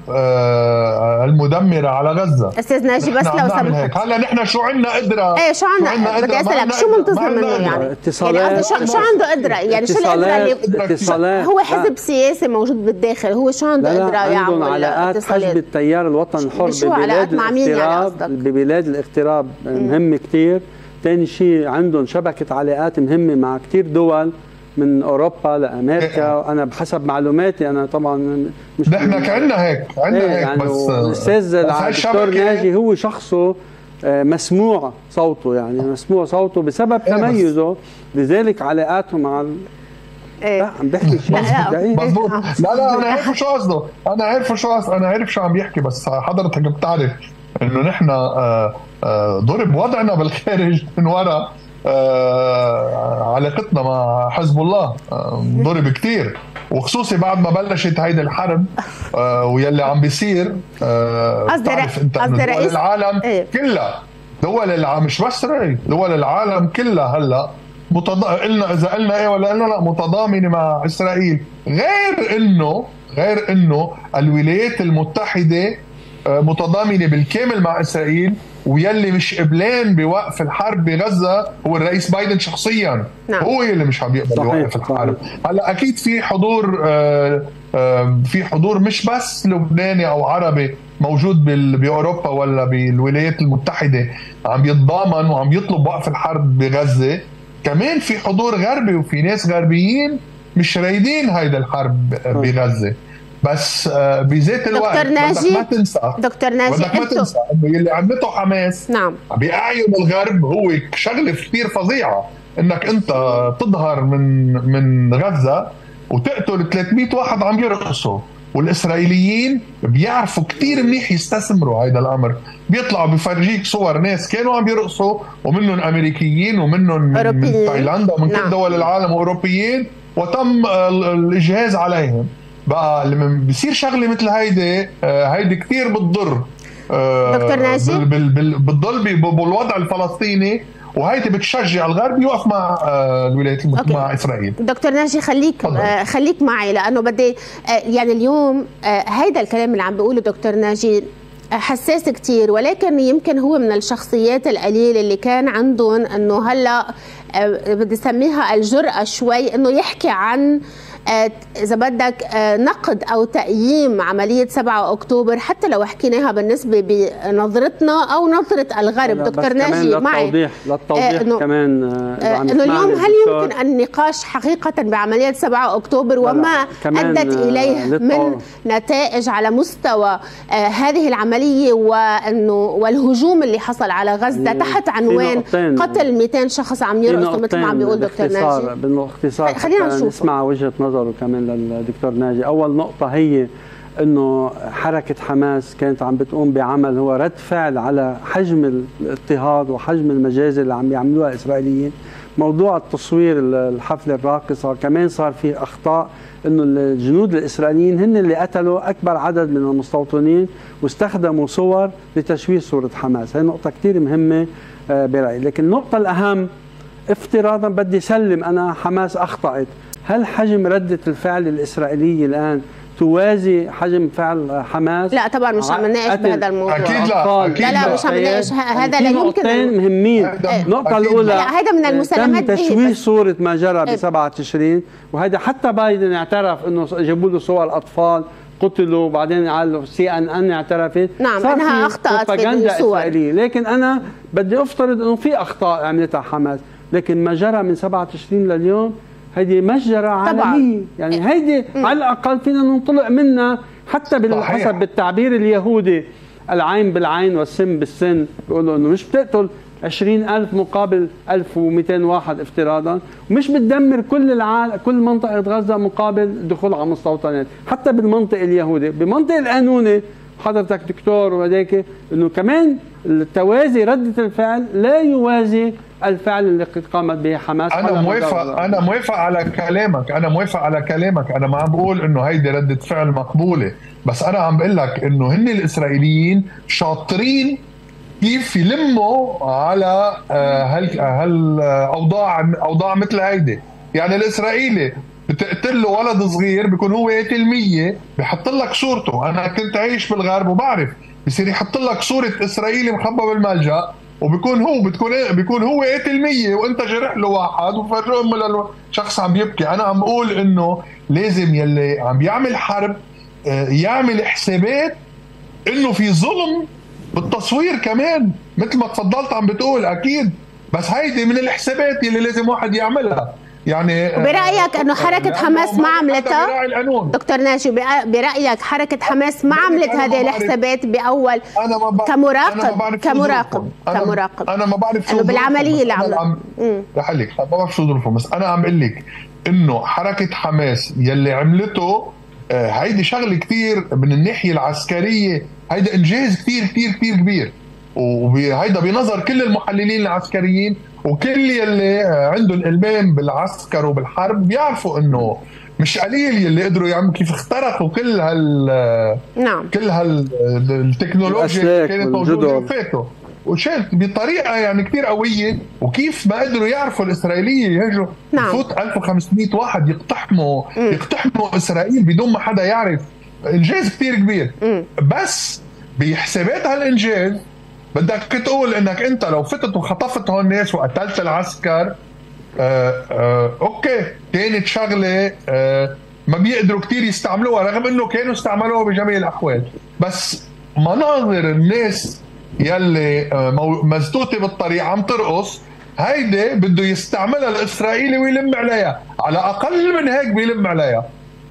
المدمرة على غزة. أستاذ ناجي بس لو سمحت، هلا نحن شو عندنا قدرة؟ ايه شو عندنا؟ بدي أسألك شو منتظر منه يعني؟ اتصالات يعني شو, شو عنده قدرة؟ يعني شو القدرة اللي اتصالات هو حزب سياسي موجود بالداخل، هو شو عنده قدرة يعمل؟ عندهم علاقات حجب التيار الوطني الحر ببلاد الاغتراب، ببلاد الاغتراب مهمة كتير. ثاني شيء عندهم شبكة علاقات مهمة مع كتير دول من اوروبا لامريكا. وانا بحسب معلوماتي انا طبعا مش نحن عندنا هيك عندنا هيك يعني بس الاستاذ الدكتور ناجي هو شخصه مسموع صوته، يعني مسموع صوته بسبب تميزه، لذلك علاقاته مع ال... ايه لا عم بحكي شيء مضبوط. لا لا انا عارف شو قصده، انا عارف شو قصده، انا عارف شو عم بيحكي. بس حضرتك بتعرف انه نحن ضرب وضعنا بالخارج من وراء آه علاقتنا مع حزب الله، آه ضرب كتير، وخصوصي بعد ما بلشت هيدي الحرب آه ويلي عم بيصير. آه بتعرف انت انه دول العالم ايه؟ كلها دول العالم مش بس رأي، دول العالم كلها هلا متض... قلنا اذا قلنا ايه ولا قلنا لا متضامنه مع اسرائيل، غير انه غير انه الولايات المتحده متضامنه بالكامل مع اسرائيل، ويلي مش قبلان بوقف الحرب بغزه هو الرئيس بايدن شخصيا. نعم. هو اللي مش عم يقبل يوقف الحرب. هلا اكيد في حضور آآ آآ في حضور مش بس لبناني او عربي موجود باوروبا ولا بالولايات المتحده عم يتضامن وعم يطلب وقف الحرب بغزه، كمان في حضور غربي وفي ناس غربيين مش رايدين هيدا الحرب بغزه. بس بذات الوقت دكتور ناجي بدك ما تنسى دكتور ناجي بدك ما تنسى انه اللي عملته حماس نعم باعين الغرب هو شغله كثير فظيعه، انك انت تظهر من من غزه وتقتل ثلاثمئة واحد عم يرقصوا، والاسرائيليين بيعرفوا كثير منيح يستثمروا هذا الامر، بيطلعوا بيفرجيك صور ناس كانوا عم يرقصوا ومنهم امريكيين ومنهم من تايلاندا ومن كل دول العالم اوروبيين، وتم الاجهاز عليهم. بقى لما بيصير شغله مثل هيدي هيدي كثير بتضر دكتور ناجي بتضل بالوضع الفلسطيني، وهيدي بتشجع الغرب يوقف مع الولايات المتحده مع اسرائيل. دكتور ناجي خليك آه خليك معي، لانه بدي آه يعني اليوم آه هيدا الكلام اللي عم بيقوله دكتور ناجي حساس كتير، ولكن يمكن هو من الشخصيات القليله اللي كان عندهم انه هلا آه بدي اسميها الجرأه شوي انه يحكي عن إذا بدك نقد أو تقييم عملية سبعة أكتوبر، حتى لو حكيناها بالنسبة بنظرتنا أو نظرة الغرب. دكتور ناجي معي للتوضيح, للتوضيح إنه كمان إنه اليوم هل يمكن النقاش حقيقة بعملية سبعة أكتوبر وما أدت إليه من نتائج على مستوى هذه العملية وإنه والهجوم اللي حصل على غزة تحت عنوان قتل مئتين شخص عم يرقصوا مثل ما عم بيقول دكتور ناجي؟ باختصار خلينا نشوف نسمع وجهة نظره كمان للدكتور ناجي. أول نقطة هي أنه حركة حماس كانت عم بتقوم بعمل هو رد فعل على حجم الاضطهاد وحجم المجازر اللي عم يعملوها الإسرائيليين. موضوع التصوير الحفلة الراقصة كمان صار فيه أخطاء، أنه الجنود الإسرائيليين هن اللي قتلوا أكبر عدد من المستوطنين واستخدموا صور لتشويه صورة حماس. هي نقطة كتير مهمة برأيي. لكن النقطة الأهم، افتراضا بدي سلم أنا حماس أخطأت، هل حجم ردة الفعل الإسرائيلية الآن توازي حجم فعل حماس؟ لا طبعا مش عم نناقش بهذا الموضوع. أكيد لا أكيد لا لا مش عم نناقش هذا. لا يمكن نقطتين مهمين. النقطة الأولى هذا من المسلمات تم تشويه صورة ما جرى بسبعة تشرين، وهذا حتى بايدن اعترف إنه جابوا له صور أطفال قتلوا، وبعدين قال سي ان ان اعترفت نعم انها اخطات في الصور. لكن انا بدي افترض انه في اخطاء عملتها حماس، لكن ما جرى من سبعة تشرين لليوم هيدي مشجرة عالمية، يعني هيدي م. على الأقل فينا ننطلع منها حتى بالحسب بالتعبير اليهودي، العين بالعين والسن بالسن، بيقولوا إنه مش بتقتل عشرين ألف مقابل ألف ومئتين واحد افتراضا، ومش بتدمر كل العالم كل منطقة غزة مقابل الدخول على مستوطنات. حتى بالمنطق اليهودي، بمنطق القانوني حضرتك دكتور وهداك انه كمان التوازي ردة الفعل لا يوازي الفعل اللي قامت به حماس. انا موافق انا موافق على كلامك انا موافق على كلامك انا ما عم بقول انه هيدي ردة فعل مقبولة، بس انا عم بقول لك انه هن الاسرائيليين شاطرين كيف يلموا على هال هالاوضاع اوضاع مثل هيدي. يعني الاسرائيلي بتقتل له ولد صغير بيكون هو تلمية، بحط لك صورته. انا كنت عايش بالغرب وبعرف، بصير يحط لك صورة اسرائيلي مخبى بالملجأ، وبيكون هو بتكون بيكون هو تلمية وانت جرح له واحد وفرجهم للشخص عم يبكي. انا عم بقول انه لازم يلي عم يعمل حرب يعمل حسابات انه في ظلم بالتصوير كمان، مثل ما تفضلت عم بتقول اكيد، بس هيدي من الحسابات اللي لازم واحد يعملها. يعني برأيك انه حركة حماس ما عملتها دكتور ناجي؟ برأيك حركة حماس ما عملت هذه الحسابات باول أنا ما كمراقب كمراقب أنا كمراقب انا ما بعرف انه بالعملية اللي عملتها. رح لك ما بعرف شو ظروفهم، بس انا عم بقول لك انه حركة حماس يلي عملته هيدي شغله كثير من الناحيه العسكريه، هيدا انجاز كثير كثير كثير كبير، وهيدا بنظر كل المحللين العسكريين وكل يلي عندهم المام بالعسكر وبالحرب بيعرفوا انه مش قليل يلي قدروا يعملوا، كيف اخترقوا كل هال نعم كل هالتكنولوجيا اللي كانت موجوده وفاتوا وشلت بطريقه يعني كثير قويه، وكيف ما قدروا يعرفوا الاسرائيليه يجوا نعم. يفوت ألف وخمسمئة واحد يقتحموا م. يقتحموا اسرائيل بدون ما حدا يعرف. انجاز كثير كبير. م. بس بحسابات هالانجاز بدك تقول انك انت لو فتت وخطفت هون الناس وقتلت العسكر آآ آآ اوكي كانت شغله ما بيقدروا كثير يستعملوها، رغم انه كانوا استعملوها بجميع الاحوال. بس مناظر الناس يلي مزتوته بالطريق عم ترقص، هيدي بده يستعملها الاسرائيلي ويلم عليها، على اقل من هيك بيلم عليها.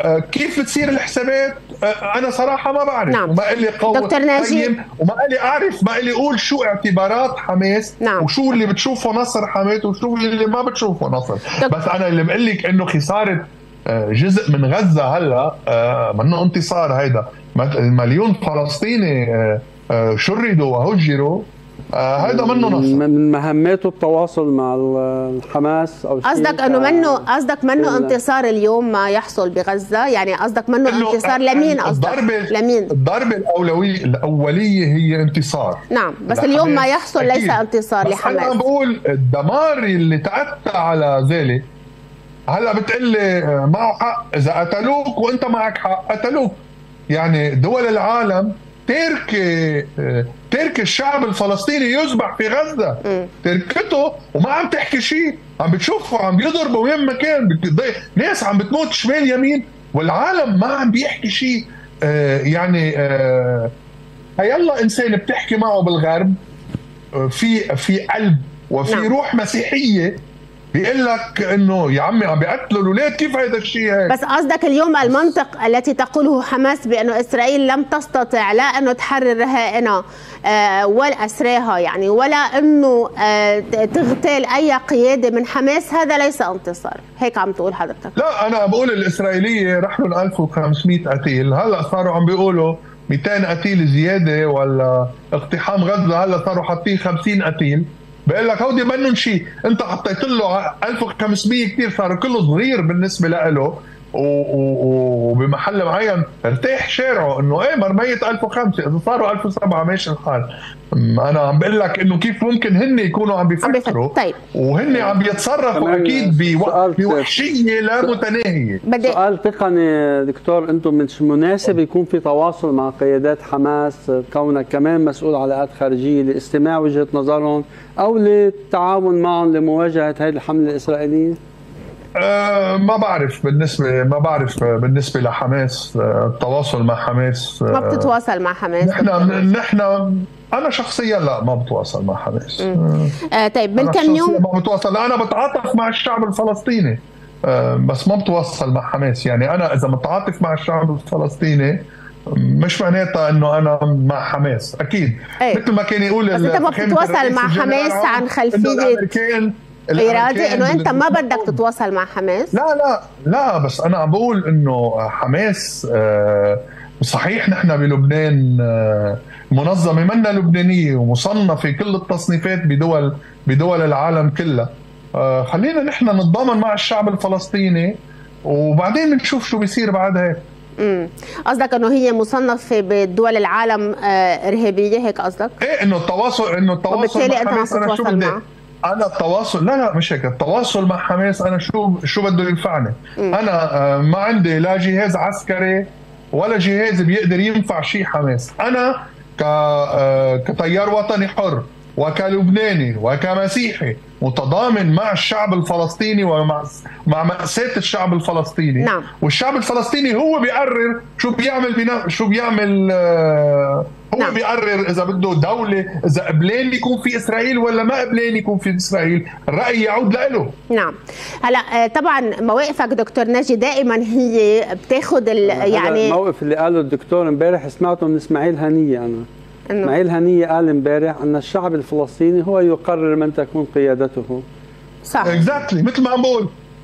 كيف بتصير الحسابات انا صراحه ما بعرف. نعم. وما لي قول دكتور ناجي، وما لي اعرف، ما لي اقول شو اعتبارات حماس. نعم. وشو اللي بتشوفه نصر حماس وشو اللي ما بتشوفه نصر. دك... بس انا اللي بقول لك انه خساره جزء من غزه هلا منه انتصار. هيدا مليون فلسطيني شردوا وهجروا، هذا منه نصر. من مهماته التواصل مع الحماس او قصدك انه منه قصدك منه انتصار اليوم ما يحصل بغزه؟ يعني قصدك منه انتصار لمين؟ قصدك لمين؟ الضربه الاولويه الاوليه هي انتصار. نعم، بس اليوم ما يحصل أكيد. ليس انتصار بس لحماس. انا بقول الدمار اللي تأتى على ذلك. هلا بتقلي معه حق، اذا قتلوك وانت معك حق قتلوك. يعني دول العالم ترك ترك الشعب الفلسطيني يذبح في غزة، تركته وما عم تحكي شيء. عم بتشوفوا عم بيضربوا وين ما كان، ناس عم بتموت شمال يمين والعالم ما عم بيحكي شيء. آه يعني آه هيلا انسان بتحكي معه بالغرب في في قلب وفي نعم. روح مسيحيه بيقول لك انه يا عمي عم بيقتلوا الاولاد، كيف هذا الشيء هيك؟ بس قصدك اليوم المنطق التي تقوله حماس بانه اسرائيل لم تستطع لا انه تحرر رهائنها آه ولا اسراها، يعني ولا انه آه تغتال اي قياده من حماس، هذا ليس انتصار، هيك عم تقول حضرتك؟ لا انا بقول الاسرائيليه راح لهم ألف وخمسمئة قتيل، هلا صاروا عم بيقولوا مئتين قتيل زياده، ولا اقتحام غزه هلا صاروا حاطين خمسين قتيل. بقول لك هودي منهم شيء، انت حطيت له ألف وخمسمئة كثير، صار كله صغير بالنسبه له، وبمحل معين ارتاح شارعه انه ايه مرميت ألف وخمسة، اذا صاروا ألف وسبعة ماشي الحال. انا عم بقول لك انه كيف ممكن هن يكونوا عم بيفكروا طيب. وهن عم بيتصرفوا اكيد بوحشيه لا متناهيه. سؤال تقني دكتور، انتم مش مناسب يكون في تواصل مع قيادات حماس كونك كمان مسؤول علاقات خارجيه لاستماع وجهه نظرهم او للتعاون معهم لمواجهه هذه الحمله الاسرائيليه؟ أه ما بعرف بالنسبة ما بعرف بالنسبة لحماس. التواصل مع حماس ما بتتواصل مع حماس؟ نحن نحن أنا شخصيا لا ما بتواصل مع حماس. آه طيب بالكم يوم ما بتواصل، أنا بتعاطف مع الشعب الفلسطيني أه بس ما بتواصل مع حماس. يعني أنا إذا متعاطف مع الشعب الفلسطيني مش معناتها انه انا مع حماس اكيد. أيه. مثل ما كان يقول بس انت ما بتتواصل مع حماس عن خلفيه إرادة انه انت ما بدك تتواصل مع حماس؟ لا لا لا بس انا عم بقول انه حماس صحيح نحن بلبنان منظمه منا لبنانيه ومصنفه كل التصنيفات بدول بدول العالم كلها. خلينا نحن نتضامن مع الشعب الفلسطيني وبعدين نشوف شو بيصير بعد هيك. امم قصدك انه هي مصنفه بدول العالم ارهابيه، هيك قصدك؟ ايه انه التواصل انه التواصل وبالتالي مع حماس انا شو بدي انا التواصل لا لا مش هيك، التواصل مع حماس انا شو شو بده ينفعني؟ م. انا ما عندي لا جهاز عسكري ولا جهاز بيقدر ينفع شيء حماس. انا ك كتيار وطني حر وكلبناني وكمسيحي متضامن مع الشعب الفلسطيني ومع مع مأساة الشعب الفلسطيني. نعم. والشعب الفلسطيني هو بيقرر شو بيعمل بنا... شو بيعمل هو نعم. بيقرر اذا بده دوله، اذا قبلان يكون في اسرائيل ولا ما قبلان يكون في اسرائيل، الراي يعود له. نعم. هلا طبعا مواقفك دكتور ناجي دائما هي بتاخذ يعني الموقف اللي قاله الدكتور امبارح سمعته من اسماعيل هنيه. انا اسماعيل هنيه قال امبارح ان الشعب الفلسطيني هو يقرر من تكون قيادته. صح اكزاكتلي مثل ما عم بقول.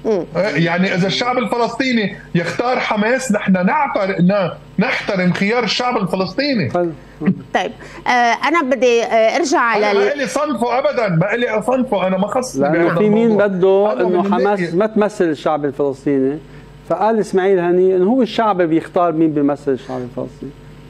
يعني اذا الشعب الفلسطيني يختار حماس نحن نعتر نحترم خيار الشعب الفلسطيني. طيب آه انا بدي آه ارجع على ما لي صنفه ابدا، ما لي اصنفه، انا ما خصني. لانه في مين بده انه حماس ما تمثل الشعب الفلسطيني، فقال اسماعيل هنيه انه هو الشعب بيختار مين بيمثل الشعب الفلسطيني.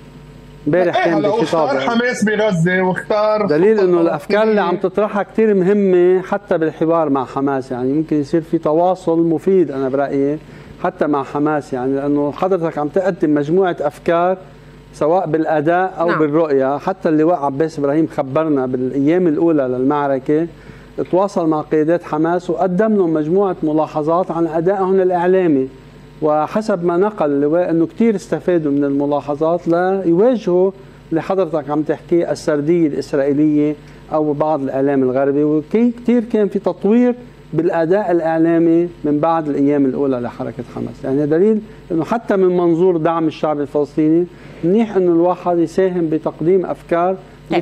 امبارح كان بخطاب اختار حماس بغزه واختار دليل انه الافكار اللي عم تطرحها كثير مهمه حتى بالحوار مع حماس، يعني ممكن يصير في تواصل مفيد انا برايي حتى مع حماس، يعني لانه حضرتك عم تقدم مجموعه افكار سواء بالاداء او نعم. بالرؤيه. حتى اللواء عباس ابراهيم خبرنا بالايام الاولى للمعركه تواصل مع قيادات حماس وقدم لهم مجموعه ملاحظات عن ادائهم الاعلامي، وحسب ما نقل اللواء انه كثير استفادوا من الملاحظات ليواجهوا اللي حضرتك عم تحكيه السرديه الاسرائيليه او بعض الاعلام الغربي، وكثير كان في تطوير بالاداء الاعلامي من بعد الايام الاولى لحركه حماس. يعني دليل انه حتى من منظور دعم الشعب الفلسطيني منيح انه الواحد يساهم بتقديم افكار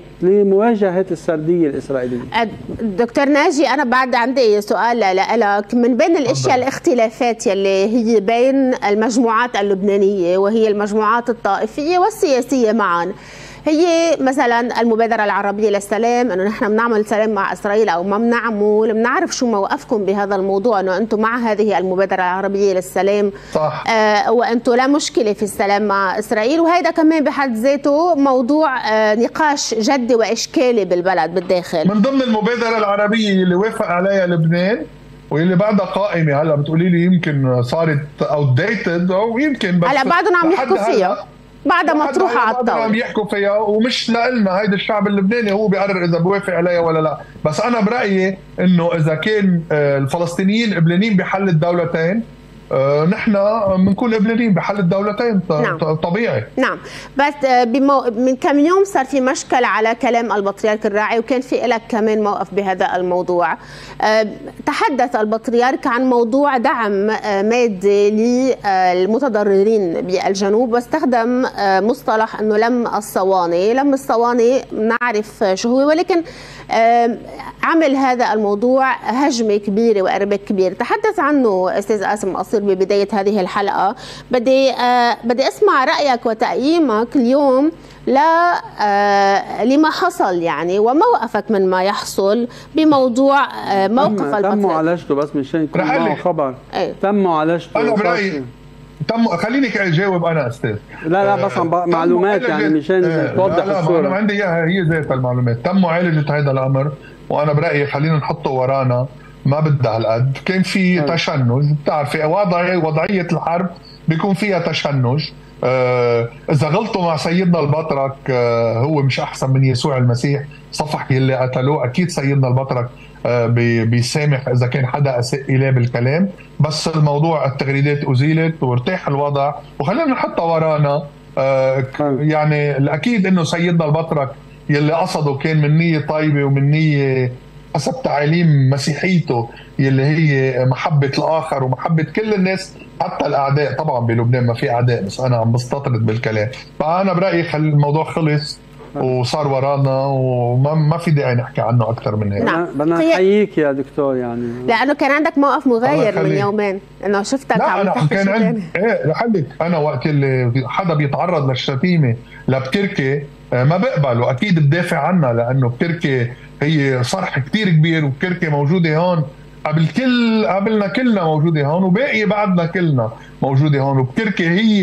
لمواجهه السرديه الاسرائيليه. دكتور ناجي انا بعد عندي سؤال لك. من بين الاشياء الاختلافات يلي هي بين المجموعات اللبنانيه وهي المجموعات الطائفيه والسياسيه معا، هي مثلا المبادرة العربية للسلام، انه نحن بنعمل سلام مع اسرائيل او ما بنعمل، بنعرف شو موقفكم بهذا الموضوع، انه انتم مع هذه المبادرة العربية للسلام صح آه وانتم لا مشكلة في السلام مع اسرائيل، وهذا كمان بحد ذاته موضوع آه نقاش جدي واشكالي بالبلد بالداخل. من ضمن المبادرة العربية اللي وافق عليها لبنان واللي بعدها قائمة، هلا بتقولي لي يمكن صارت اوت ديتد او يمكن بس هلا بعدهم عم يحكوا فيها بعدها مطروحه على الطاوله عم يحكوا فيها، ومش لنا، هيدا الشعب اللبناني هو بيقرر اذا بوافق عليها ولا لا. بس انا برايي انه اذا كان الفلسطينيين قبلانين بحل الدولتين نحن بنكون قبلانين بحل الدولتين. نعم. طبيعي. نعم. بس بمو... من كم يوم صار في مشكل على كلام البطريرك الراعي، وكان في لك كمان موقف بهذا الموضوع. تحدث البطريرك عن موضوع دعم مادي للمتضررين بالجنوب، واستخدم مصطلح انه لم الصواني. لم الصواني نعرف شو هو، ولكن عمل هذا الموضوع هجمه كبيره وارباك كبير. تحدث عنه استاذ قاسم قصير ببدايه هذه الحلقه. بدي آه بدي اسمع رايك وتقييمك اليوم لا آه لما حصل يعني، وموقفك من ما يحصل بموضوع آه موقف البطريرك. تم معالجته بس مشان يكون معه خبر. ايه؟ تم معالجته. انا برايي تم خليني اجاوب انا استاذ. لا لا بس معلومات يعني مشان اه توضح لا الصوره. انا عندي اياها هي ذات المعلومات. تم معالجه هذا الامر، وانا برايي خلينا نحطه ورانا، ما بدها هالقد. كان في تشنج، بتعرفي وضعيه وضعيه الحرب بيكون فيها تشنج. آه اذا غلطوا مع سيدنا البطرك آه هو مش احسن من يسوع المسيح صفح يلي قتلوه. اكيد سيدنا البطرك آه بيسامح اذا كان حدا اساء اليه بالكلام، بس الموضوع التغريدات ازيلت وارتاح الوضع وخلينا نحطها ورانا. آه يعني الاكيد انه سيدنا البطرك يلي قصده كان من نيه طيبه ومن نيه حسب تعاليم مسيحيته يلي هي محبة الآخر ومحبة كل الناس حتى الأعداء. طبعا بلبنان ما في أعداء، بس أنا عم بستطرد بالكلام. فأنا برأيي خل الموضوع خلص وصار ورانا وما ما في داعي نحكي عنه أكثر من هيك. نعم. بدنا نحييك يا دكتور يعني، لأنه كان عندك موقف مغاير من يومين، إنه شفتك لا عم أنا كان عندي إيه لحدك أنا وقت اللي حدا بيتعرض للشتيمة لبتركي ما بقبل، وأكيد بدافع عنها لأنه بتركي هي صرح كتير كبير، وبتركي موجودة هون قبل كل قبلنا كلنا موجودة هون، وباقي بعدنا كلنا موجودة هون. وبتركي هي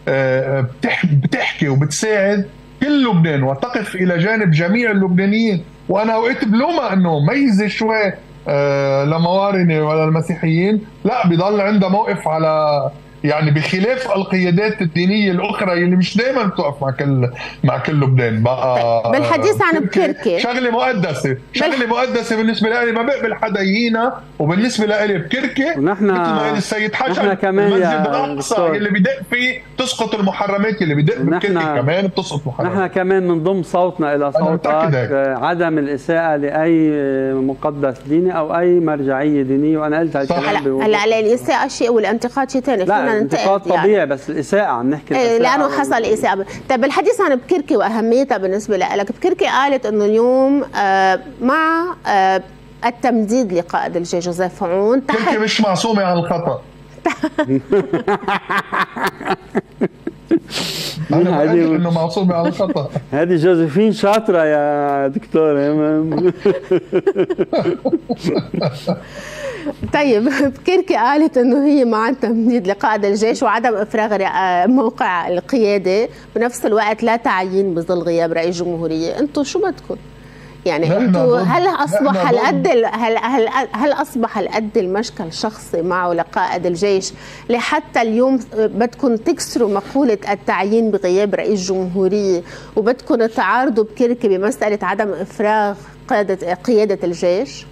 بتحكي وبتساعد كل لبنان وتقف الى جانب جميع اللبنانيين. وانا اوقات بلومها انه ميزه شوي لموارنه ولا المسيحيين، لا بيضل عندها موقف على يعني بخلاف القيادات الدينيه الاخرى اللي مش دائما بتقف مع كل مع كل لبنان. بقى بالحديث عن بكركي شغله مقدسه، شغله مقدسه بالنسبه لي، ما بقبل حدا يهينا، وبالنسبه لي بكركي ونحن مثل ما قال السيد حسن المسجد الاقصى اللي بدق فيه تسقط المحرمات، اللي بدق بكركي كمان بتسقط محرمات. نحن كمان بنضم صوتنا الى صوتك، عدم الاساءه لاي مقدس ديني او اي مرجعيه دينيه، وانا قلت هلا هلا الاساءه شيء والانتقاد شيء ثاني. لا الانتقاد طبيعي يعني. بس الاساءه عم نحكي إيه لانه حصل اساءه. طيب الحديث عن بكركي واهميتها بالنسبه لك، بكركي قالت انه اليوم آه مع آه التمديد لقائد الجيش جوزيف عون تحت بكركي مش معصومه عن الخطا. انا بقول انه معصومه على الخطا. هذه جوزيفين شاطره يا دكتور. طيب بكركي قالت انه هي مع التمديد لقائد الجيش وعدم افراغ موقع القياده، بنفس الوقت لا تعيين بظل غياب رئيس جمهوريه. انتم شو بدكم؟ يعني انتم هل اصبح القد هل هل هل اصبح القد المشكل الشخصي معه لقائد الجيش لحتى اليوم بدكم تكسروا مقوله التعيين بغياب رئيس جمهوريه وبدكم تعارضوا بكركي بمساله عدم افراغ قياده قياده الجيش؟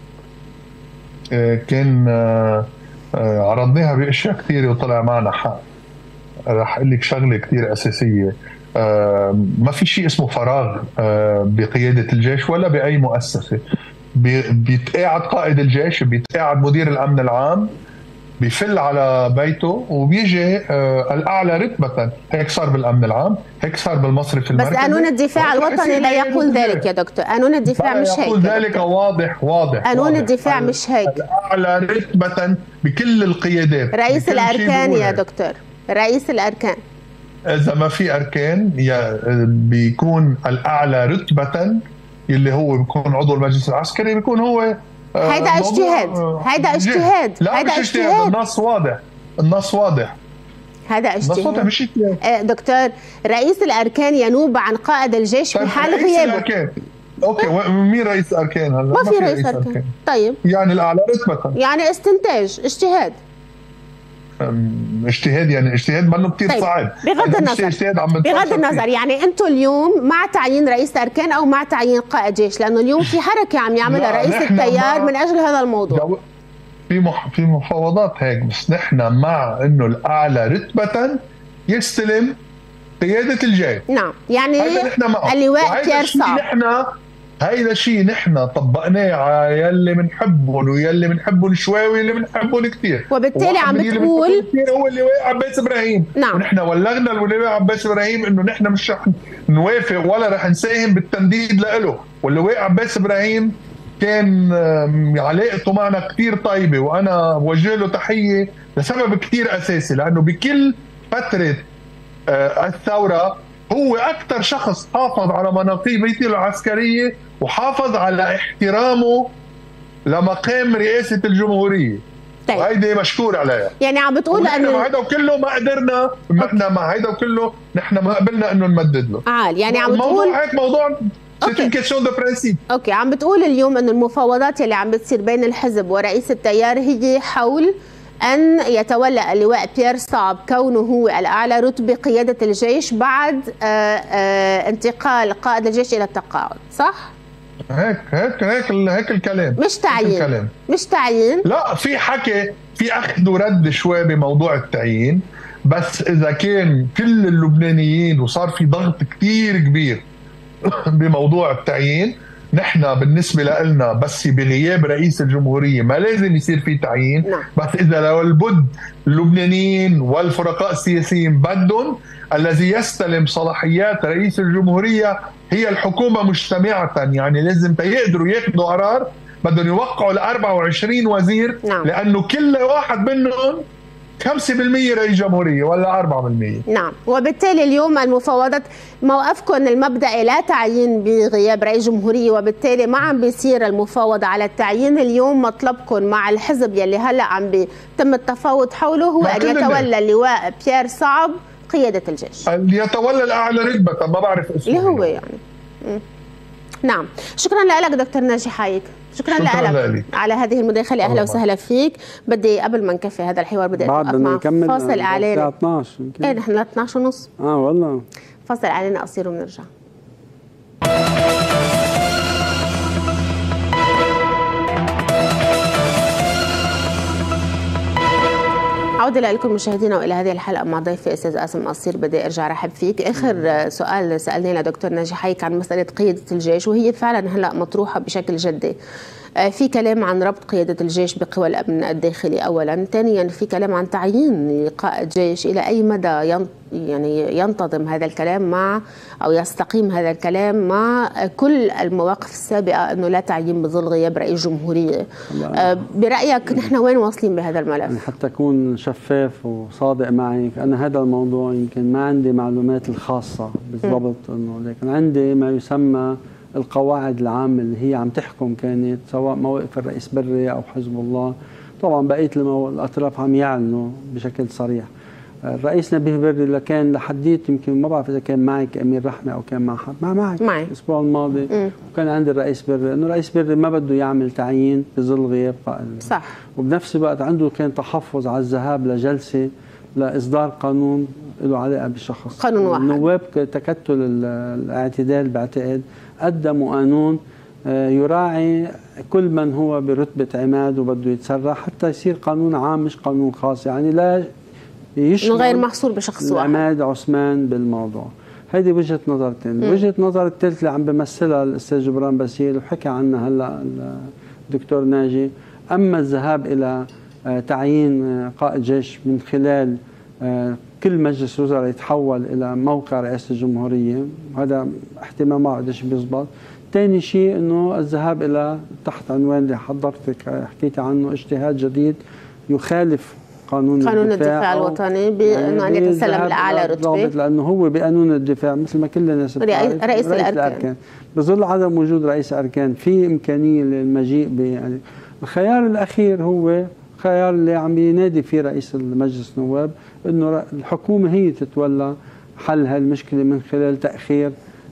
كان عرضناها باشياء كثيره وطلع معنا حق. رح اقول لك شغله كثير اساسيه، ما في شيء اسمه فراغ بقياده الجيش ولا باي مؤسسه. بيتقاعد قائد الجيش، بيتقاعد مدير الامن العام، بيفل على بيته وبيجي الاعلى رتبه. هيك صار بالامن العام، هيك صار بالمصرف المركزي. بس قانون الدفاع الوطني لا يقول ذلك يا دكتور. قانون الدفاع مش هيك. يقول ذلك واضح واضح. قانون الدفاع مش هيك. الاعلى رتبه بكل القيادات. رئيس الاركان يا دكتور، رئيس الاركان. اذا ما في اركان بيكون الاعلى رتبه اللي هو بيكون عضو المجلس العسكري، بيكون هو هيدا اجتهاد. هيدا اجتهاد. لا هيدا مش اجتهاد. النص واضح، النص واضح. هذا اجتهاد. النص واضح مش اجتهاد. دكتور، رئيس الاركان ينوب عن قائد الجيش في حال غيابه. الأركان. اوكي مين رئيس الاركان هلا؟ ما في رئيس اركان. أركان. طيب يعني الاعلى رتبه، يعني استنتاج، اجتهاد. اجتهاد يعني اجتهاد منه كثير طيب. صعب. بغض النظر بغض النظر يعني انتم اليوم مع تعيين رئيس اركان او مع تعيين قائد جيش؟ لانه اليوم في حركه عم يعملها رئيس التيار من اجل هذا الموضوع. في مح... في مفاوضات هيك، بس نحن مع انه الاعلى رتبه يستلم قياده الجيش. نعم يعني اللواء بيير صعب. نحن هيدا الشيء نحن طبقناه على يلي بنحبهم ويلي بنحبهم شوي ويلي بنحبهم كثير، وبالتالي عم بتقول هو اللواء عباس ابراهيم. نعم. ونحن ولغنا اللواء عباس ابراهيم انه نحن مش رح نوافق ولا رح نساهم بالتمديد له، واللواء عباس ابراهيم كان علاقته معنا كثير طيبه، وانا بوجه له تحيه لسبب كثير اساسي، لانه بكل فتره الثوره هو أكثر شخص حافظ على مناقبته العسكرية وحافظ على احترامه لمقام رئاسة الجمهورية. طيب. وهيدي مشكور عليها. يعني عم بتقول انه مع هيدا وكله ما قدرنا، نحن مع هيدا وكله نحن ما قبلنا انه نمدد له. عال يعني عم بتقول موضوع هيك موضوع سيتين كيسيون دو برانسيب. اوكي، عم بتقول اليوم انه المفاوضات اللي عم بتصير بين الحزب ورئيس التيار هي حول أن يتولى اللواء بيير صعب كونه هو الأعلى رتبة قيادة الجيش بعد آآ آآ انتقال قائد الجيش إلى التقاعد، صح؟ هيك هيك هيك هيك الكلام. مش تعيين. الكلام. مش تعيين. لا في حكي، في أخذ ورد شوي بموضوع التعيين، بس إذا كان كل اللبنانيين وصار في ضغط كثير كبير بموضوع التعيين، نحن بالنسبة لنا بس بغياب رئيس الجمهورية ما لازم يصير في تعيين. نعم. بس إذا لو البد اللبنانيين والفرقاء السياسيين بدهم، الذي يستلم صلاحيات رئيس الجمهورية هي الحكومة مجتمعة، يعني لازم يقدروا ياخذوا قرار بدهم يوقعوا ل أربعة وعشرين وزير. نعم. لأنه كل واحد منهم خمسة بالمئة رئيس جمهورية ولا أربعة بالمئة. نعم، وبالتالي اليوم المفاوضات موقفكم المبدئي لا تعيين بغياب رئيس جمهورية، وبالتالي ما عم بيصير المفاوضة على التعيين. اليوم مطلبكم مع الحزب يلي هلا عم بيتم التفاوض حوله هو أن يتولى اللواء بيير صعب قيادة الجيش؟ يتولى الأعلى رتبة، ما بعرف اسمه اللي هو يعني م. نعم. شكرا لك دكتور ناجي حايك، شكرا, شكرا لك على هذه المداخلة. أهلا وسهلا فيك. بدي قبل ما نكفي هذا الحوار بدي أتوقف مع فاصل إعلاني. الساعة اثنعش يمكن. إيه نحن ل اثنعش ونص. اه والله. فاصل إعلاني قصير وبنرجع. عودة لكم مشاهدينا والى هذه الحلقه مع ضيفي استاذ قاسم قصير. بدي ارجع رحب فيك. اخر سؤال سالناه لدكتور ناجي حيك عن مساله قياده الجيش، وهي فعلا هلا مطروحه بشكل جدي. في كلام عن ربط قيادة الجيش بقوى الأمن الداخلي أولا، ثانيا في كلام عن تعيين قائد جيش. إلى أي مدى يعني ينتظم هذا الكلام مع أو يستقيم هذا الكلام مع كل المواقف السابقة أنه لا تعيين بظل غياب رئيس جمهورية؟ برأيك نحن وين واصلين بهذا الملف؟ يعني حتى أكون شفاف وصادق معك، أنا هذا الموضوع يمكن ما عندي معلومات الخاصة بالضبط، إنه لكن عندي ما يسمى القواعد العامة اللي هي عم تحكم، كانت سواء موقف الرئيس بري أو حزب الله. طبعا بقية الأطراف عم يعلنوا بشكل صريح. الرئيس نبيه بري اللي كان لحديت يمكن ما بعرف إذا كان معك أمير رحمة أو كان مع حد، مع معك معي الأسبوع الماضي م. وكان عند الرئيس بري إنه الرئيس بري ما بده يعمل تعيين بظل غياب قائد. صح. وبنفس الوقت عنده كان تحفظ على الذهاب لجلسة لإصدار قانون له علاقة بالشخص. قانون واحد. النواب تكتل الاعتدال بعتقد قدموا قانون يراعي كل من هو برتبة عماد وبده يتسرح، حتى يصير قانون عام مش قانون خاص، يعني لا يشمل غير محصور بشخص واحد. عماد عثمان بالموضوع. هذه وجهة نظرتين. وجهة نظر الثالثة اللي عم بمثلها الأستاذ جبران باسيل وحكى عنها هلا الدكتور ناجي، أما الذهاب إلى تعيين قائد جيش من خلال كل مجلس وزراء يتحول إلى موقع رئاسة الجمهورية، هذا احتمال ما قديش بيزبط. ثاني شيء انه الذهاب الى تحت عنوان اللي حضرتك حكيت عنه اجتهاد جديد يخالف قانون, قانون الدفاع, الدفاع الوطني بانه ان يتسلم لاعلى رتبه، لانه هو بقانون الدفاع مثل ما كل الناس رئيس, رئيس, رئيس الاركان. الاركان بظل عدم وجود رئيس اركان في امكانيه للمجيء ب يعني الخيار الاخير هو خيار اللي عم ينادي فيه رئيس المجلس النواب انه الحكومه هي تتولى حل هالمشكله من خلال تاخير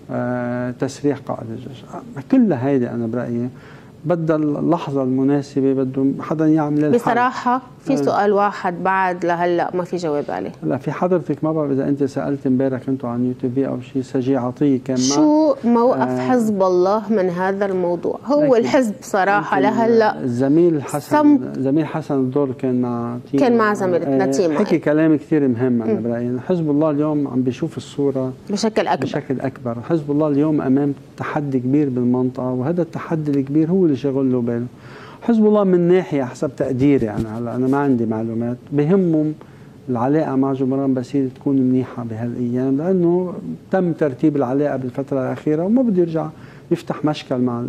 آه تسريح قائد الجيش. كل هيدي انا برايي بدها اللحظه المناسبه، بده حدا يعمل الحل. بصراحه في سؤال واحد بعد لهلا ما في جواب عليه. لا في حضرتك ما بعرف اذا انت سالت امبارح كنتوا على يو تي في او شيء، سجي عطيه كان شو موقف آه حزب الله من هذا الموضوع؟ هو الحزب صراحه لهلا الزميل حسن زميل حسن الدور كان مع كان مع زميلتنا آه تيما حكي كلام كثير مهم. انا برايي حزب الله اليوم عم بيشوف الصوره بشكل اكبر بشكل اكبر. حزب الله اليوم امام تحدي كبير بالمنطقه، وهذا التحدي الكبير هو اللي شغل له باله. حزب الله من ناحيه حسب تقديري يعني هلا انا ما عندي معلومات بهمهم العلاقه مع جبران باسيل تكون منيحه بهالايام، لانه تم ترتيب العلاقه بالفتره الاخيره وما بده يرجع يفتح مشكل مع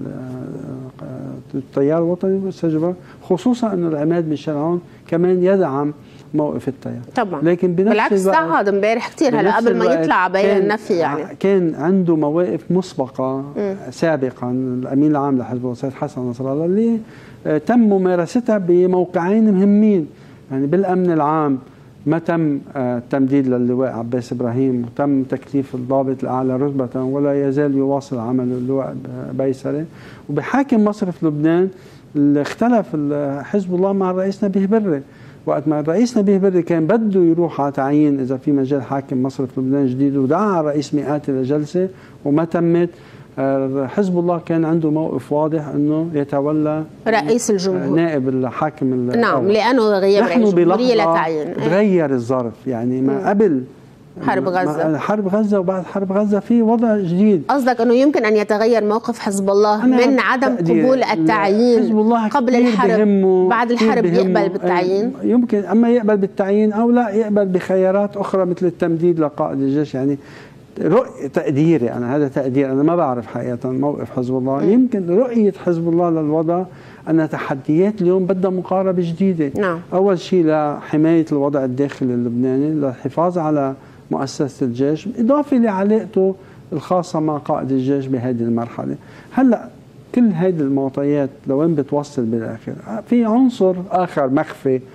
التيار الوطني والاستاذ جبران، خصوصا انه العماد ميشيل عون كمان يدعم موقف التيار. طبعا لكن بنفس بالعكس صعد امبارح كثير هلا قبل ما يطلع بيان النفي يعني كان عنده مواقف مسبقه م. سابقا الامين العام لحزب الله السيد حسن نصر الله اللي تم ممارستها بموقعين مهمين، يعني بالامن العام ما تم التمديد للواء عباس ابراهيم وتم تكليف الضابط الاعلى رتبه ولا يزال يواصل عمل اللواء بيسري، وبحاكم مصرف لبنان اللي اختلف حزب الله مع الرئيس نبيه بري، وقت ما الرئيس نبيه بري كان بده يروح على تعيين اذا في مجال حاكم مصرف لبنان جديد ودعا الرئيس مئاتي لجلسه وما تمت، حزب الله كان عنده موقف واضح انه يتولى رئيس الجمهور نائب الحاكم. نعم لانه غياب رئيس الجمهوريه لتعيين تغير الظرف، يعني ما قبل حرب غزة حرب غزة وبعد حرب غزة في وضع جديد. قصدك أنه يمكن أن يتغير موقف حزب الله من عدم قبول التعيين قبل الحرب، بعد الحرب يقبل بالتعيين؟ يمكن أما يقبل بالتعيين أو لا يقبل بخيارات أخرى مثل التمديد لقائد الجيش. يعني رؤية تقديري أنا هذا تقدير، أنا ما بعرف حقيقة موقف حزب الله. م. يمكن رؤية حزب الله للوضع أن تحديات اليوم بدها مقاربة جديدة. نعم. أول شيء لحماية الوضع الداخلي اللبناني، للحفاظ على مؤسسة الجيش، إضافة لعلاقته الخاصة مع قائد الجيش بهذه المرحلة. هلأ كل هذه المعطيات لوين بتوصل بالآخر؟ في عنصر آخر مخفي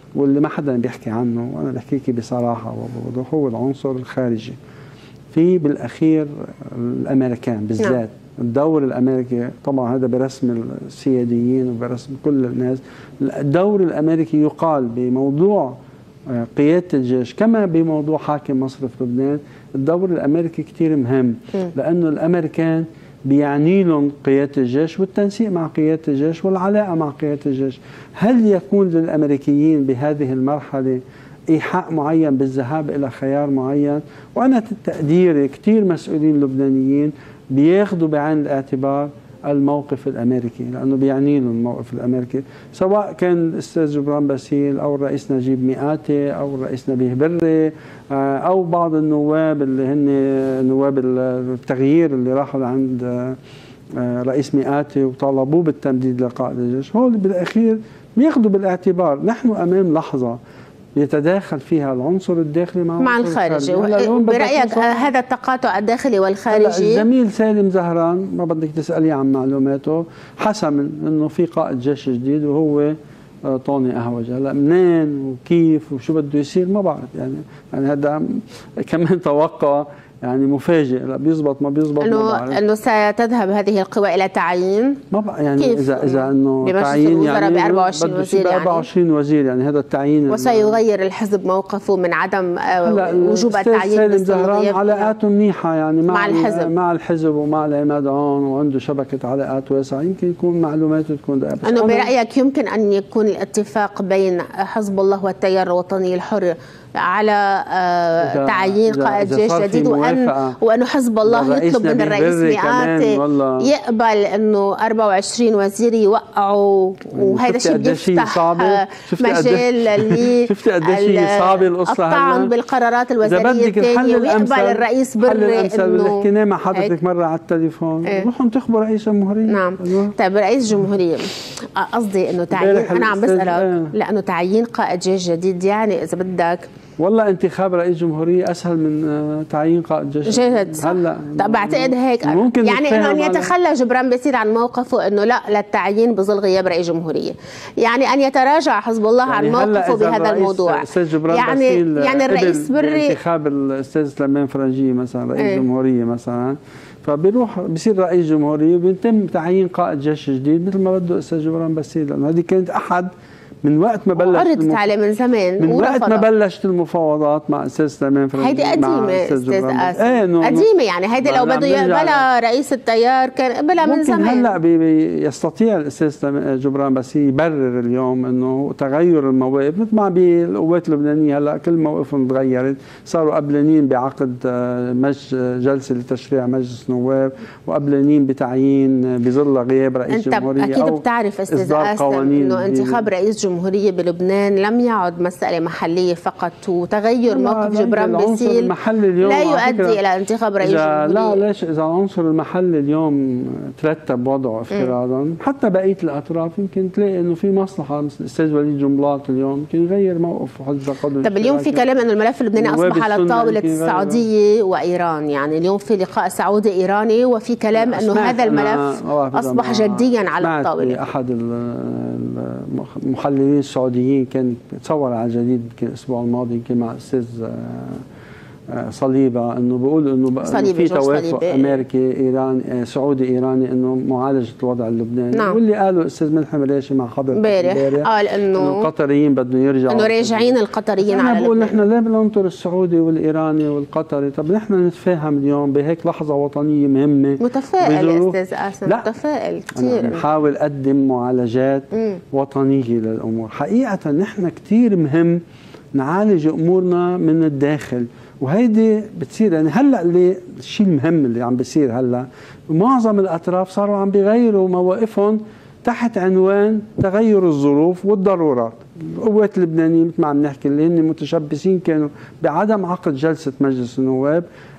واللي ما حدا بيحكي عنه، وانا بحكيكي بصراحه وبوضوح، هو العنصر الخارجي. في بالاخير الامريكان بالذات، نعم. الدور الامريكي طبعا هذا برسم السياديين وبرسم كل الناس. الدور الامريكي يقال بموضوع قياده الجيش كما بموضوع حاكم مصرف لبنان، الدور الامريكي كثير مهم، لانه الامريكان بيعني لهم قياده الجيش والتنسيق مع قياده الجيش والعلاقه مع قياده الجيش. هل يكون للامريكيين بهذه المرحله ايحاء معين بالذهاب الى خيار معين؟ وانا تقديري كثير مسؤولين لبنانيين بياخذوا بعين الاعتبار الموقف الامريكي، لانه بيعني لهم الموقف الامريكي، سواء كان الاستاذ جبران باسيل او الرئيس نجيب مئاتي او الرئيس نبيه بري او بعض النواب اللي هن نواب التغيير اللي راحوا عند رئيس مئاتي وطالبوه بالتمديد لقائد الجيش. هول بالاخير بياخذوا بالاعتبار. نحن امام لحظه يتداخل فيها العنصر الداخلي مع, مع الخارجي. برأيك هذا التقاطع الداخلي والخارجي؟ الزميل سالم زهران ما بدك تسأليه عن معلوماته، حسم انه في قائد جيش جديد وهو طوني أهوج. هلا منين وكيف وشو بده يصير ما بعرف، يعني يعني هذا كمان توقع يعني مفاجئ، لا بيزبط ما بيزبط انه ما بعرف. انه ستذهب هذه القوى الى تعيين ما بقى يعني كيف؟ اذا اذا انه تعيين يعني ب أربعة وعشرين وزير، يعني أربعة وعشرين وزير، يعني هذا التعيين وسيغير الحزب موقفه من عدم وجوب التعيين. سالم زهران علاقاته منيحه يعني مع, مع الحزب مع الحزب ومع العماد عون، وعنده شبكه علاقات واسعه، يمكن يكون معلوماته تكون دقيقه. انه برايك يمكن ان يكون الاتفاق بين حزب الله والتيار الوطني الحر على آه تعيين قائد جيش جديد، وأن وأنه حزب الله يطلب من الرئيس مئاتي يقبل أنه أربعة وعشرين وزير يوقعوا، وهذا الشيء بيفتح مجال شفتي قد ايش صعبه القصه الطعن بالقرارات الوزاريه الثانيه، ويقبل الرئيس بري انه حكينا مع حضرتك مره على التليفون روحوا انتخبوا رئيس جمهوريه. نعم. طيب رئيس جمهوريه، قصدي انه تعيين، انا عم بسالك لانه تعيين قائد جيش جديد، يعني اذا بدك والله انتخاب رئيس جمهورية أسهل من تعيين قائد جيش جهد. هلا طب بعتقد هيك ممكن يعني انه ان يتخلى جبران باسيل عن موقفه انه لا للتعيين بظل غياب رئيس جمهورية، يعني ان يتراجع حزب الله يعني عن موقفه بهذا الموضوع. يعني يعني الرئيس بري انتخاب الاستاذ سليمان فرنجي مثلا رئيس ايه؟ جمهورية مثلا، فبيروح بصير رئيس جمهورية وبيتم تعيين قائد جيش جديد مثل ما بده الاستاذ جبران باسيل، لانه هذه كانت احد من وقت ما بلشت عرضت المف... عليه من زمان من وقت ما بلشت المفاوضات مع استاذ سليمان فرنجي. هيدي قديمه استاذ قاسم، ايه قديمه يعني هيدي لو بده يقبلها رئيس التيار كان قبلها من زمان. ممكن هلا بي بي يستطيع الاستاذ جبران باسيل يبرر اليوم انه تغير المواقف، مثل ما بالقوات اللبنانيه هلا كل مواقفهم تغيرت، صاروا قبلانين بعقد مج جلسه لتشريع مجلس نواب، وقبلانين بتعيين بظل غياب رئيس جمهوريه. انت اكيد بتعرف استاذ قاسم انه انتخاب رئيس جمهورية بلبنان لم يعد مسألة محلية فقط، وتغير موقف جبران باسيل لا يؤدي إلى انتخاب رئيس جمهورية. لا ليش إذا العنصر المحلي اليوم ترتب وضعه افتراضا، حتى بقية الأطراف يمكن تلاقي إنه في مصلحة، مثل الأستاذ وليد جنبلاط اليوم يمكن يغير موقف حزب قدر. طب اليوم في كلام إنه الملف اللبناني أصبح على طاولة السعودية وإيران، يعني اليوم في لقاء سعودي إيراني، وفي كلام إنه هذا الملف أصبح جديا على الطاولة. أحد المحللين السعوديين كان تصور على جديد يمكن الاسبوع الماضي يمكن مع الاستاذ صليبه، انه بيقول انه في توافق امريكي ايراني سعودي ايراني انه معالجه الوضع اللبناني. نعم. واللي قاله الاستاذ ملحم راشي مع حضرتك امبارح قال انه القطريين بدهم يرجعوا، انه راجعين القطريين على لبنان. بقول نحن ليه بدنا ننطر السعودي والايراني والقطري؟ طب نحن نتفاهم اليوم بهيك لحظه وطنيه مهمه. متفائل يا استاذ قاسم، متفائل كثير. نحاول نقدم معالجات مم. وطنيه للامور. حقيقه نحن كثير مهم نعالج امورنا من الداخل، وهيدي بتصير يعني هلا اللي الشيء المهم اللي عم بيصير هلا، معظم الاطراف صاروا عم بيغيروا مواقفهم تحت عنوان تغير الظروف والضرورات. القوات اللبنانيه مثل ما عم نحكي اللي هن متشبثين كانوا بعدم عقد جلسه مجلس النواب،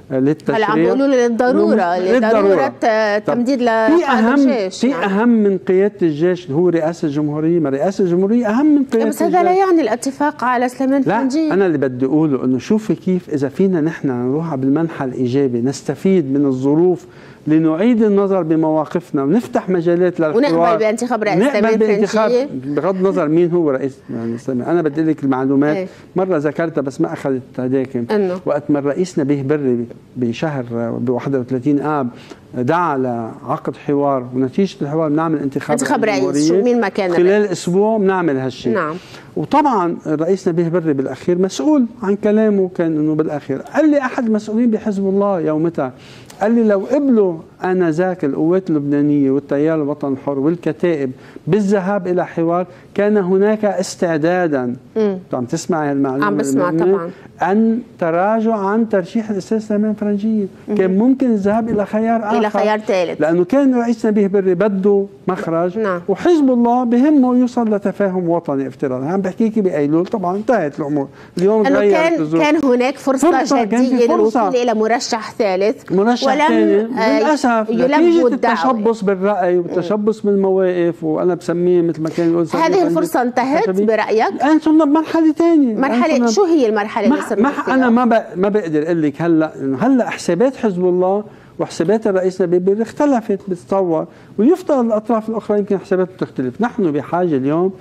للتشريع. هلا عم بيقولوا للضروره لضروره تمديد لقائد الجيش. في اهم من قياده الجيش اللي هو رئاسه الجمهوريه، ما رئاسه الجمهوريه اهم من قياده بس هذا لا يعني الاتفاق على سليمان فرنجي. لا، انا اللي بدي اقوله انه شوفي كيف اذا فينا نحن نروح بالمنحى الايجابي، نستفيد من الظروف لنعيد النظر بمواقفنا ونفتح مجالات للحوار ونقبل بانتخاب رئيس سليمان فرنجي بغض النظر مين هو رئيس سليمان. انا بدي لك المعلومات ايه؟ مره ذكرتها بس ما اخذت هداك، وقت ما الرئيس نبيه بري بشهر ب واحد وثلاثين آب دعا لعقد حوار، ونتيجه الحوار بنعمل انتخاب انتخاب رئيس شو مين ما كان خلال رئيس. اسبوع بنعمل هالشيء. نعم. وطبعا الرئيس نبيه بري بالاخير مسؤول عن كلامه، كان انه بالاخير قال لي احد المسؤولين بحزب الله يومتها، قال لي لو قبلوا آنذاك القوات اللبنانية والتيار الوطني الحر والكتائب بالذهاب إلى حوار كان هناك استعدادا. عم تسمعي هالمعلومة؟ عم بسمع طبعا. أن تراجع عن ترشيح الأستاذ سليمان فرنجية، كان ممكن الذهاب إلى خيار آخر، إلى خيار ثالث، لأنه كان الرئيس نبيه بري بده مخرج. نعم. وحزب الله بهمه يوصل لتفاهم وطني افتراضي. عم بحكيكي بأيلول طبعا انتهت الأمور، اليوم كان الظروف. كان هناك فرصة, فرصة جدية للوصول إلى مرشح ثالث، مرشح ثاني للأسف نتيجة التشبص بالرأي والتشبص بالمواقف، وأنا بسميه مثل ما كان يقول هذه الفرصة انتهت برأيك؟ الآن صرنا بمرحلة ثانية. مرحلة شو هي المرحلة اللي صرنا فيها؟ أنا ما ب... ما بقدر أقول لك هلا هلا حسابات حزب الله وحسابات الرئيس نبيه بري اختلفت بتتطور، ويفترض الأطراف الأخرى يمكن حساباتها تختلف. نحن بحاجة اليوم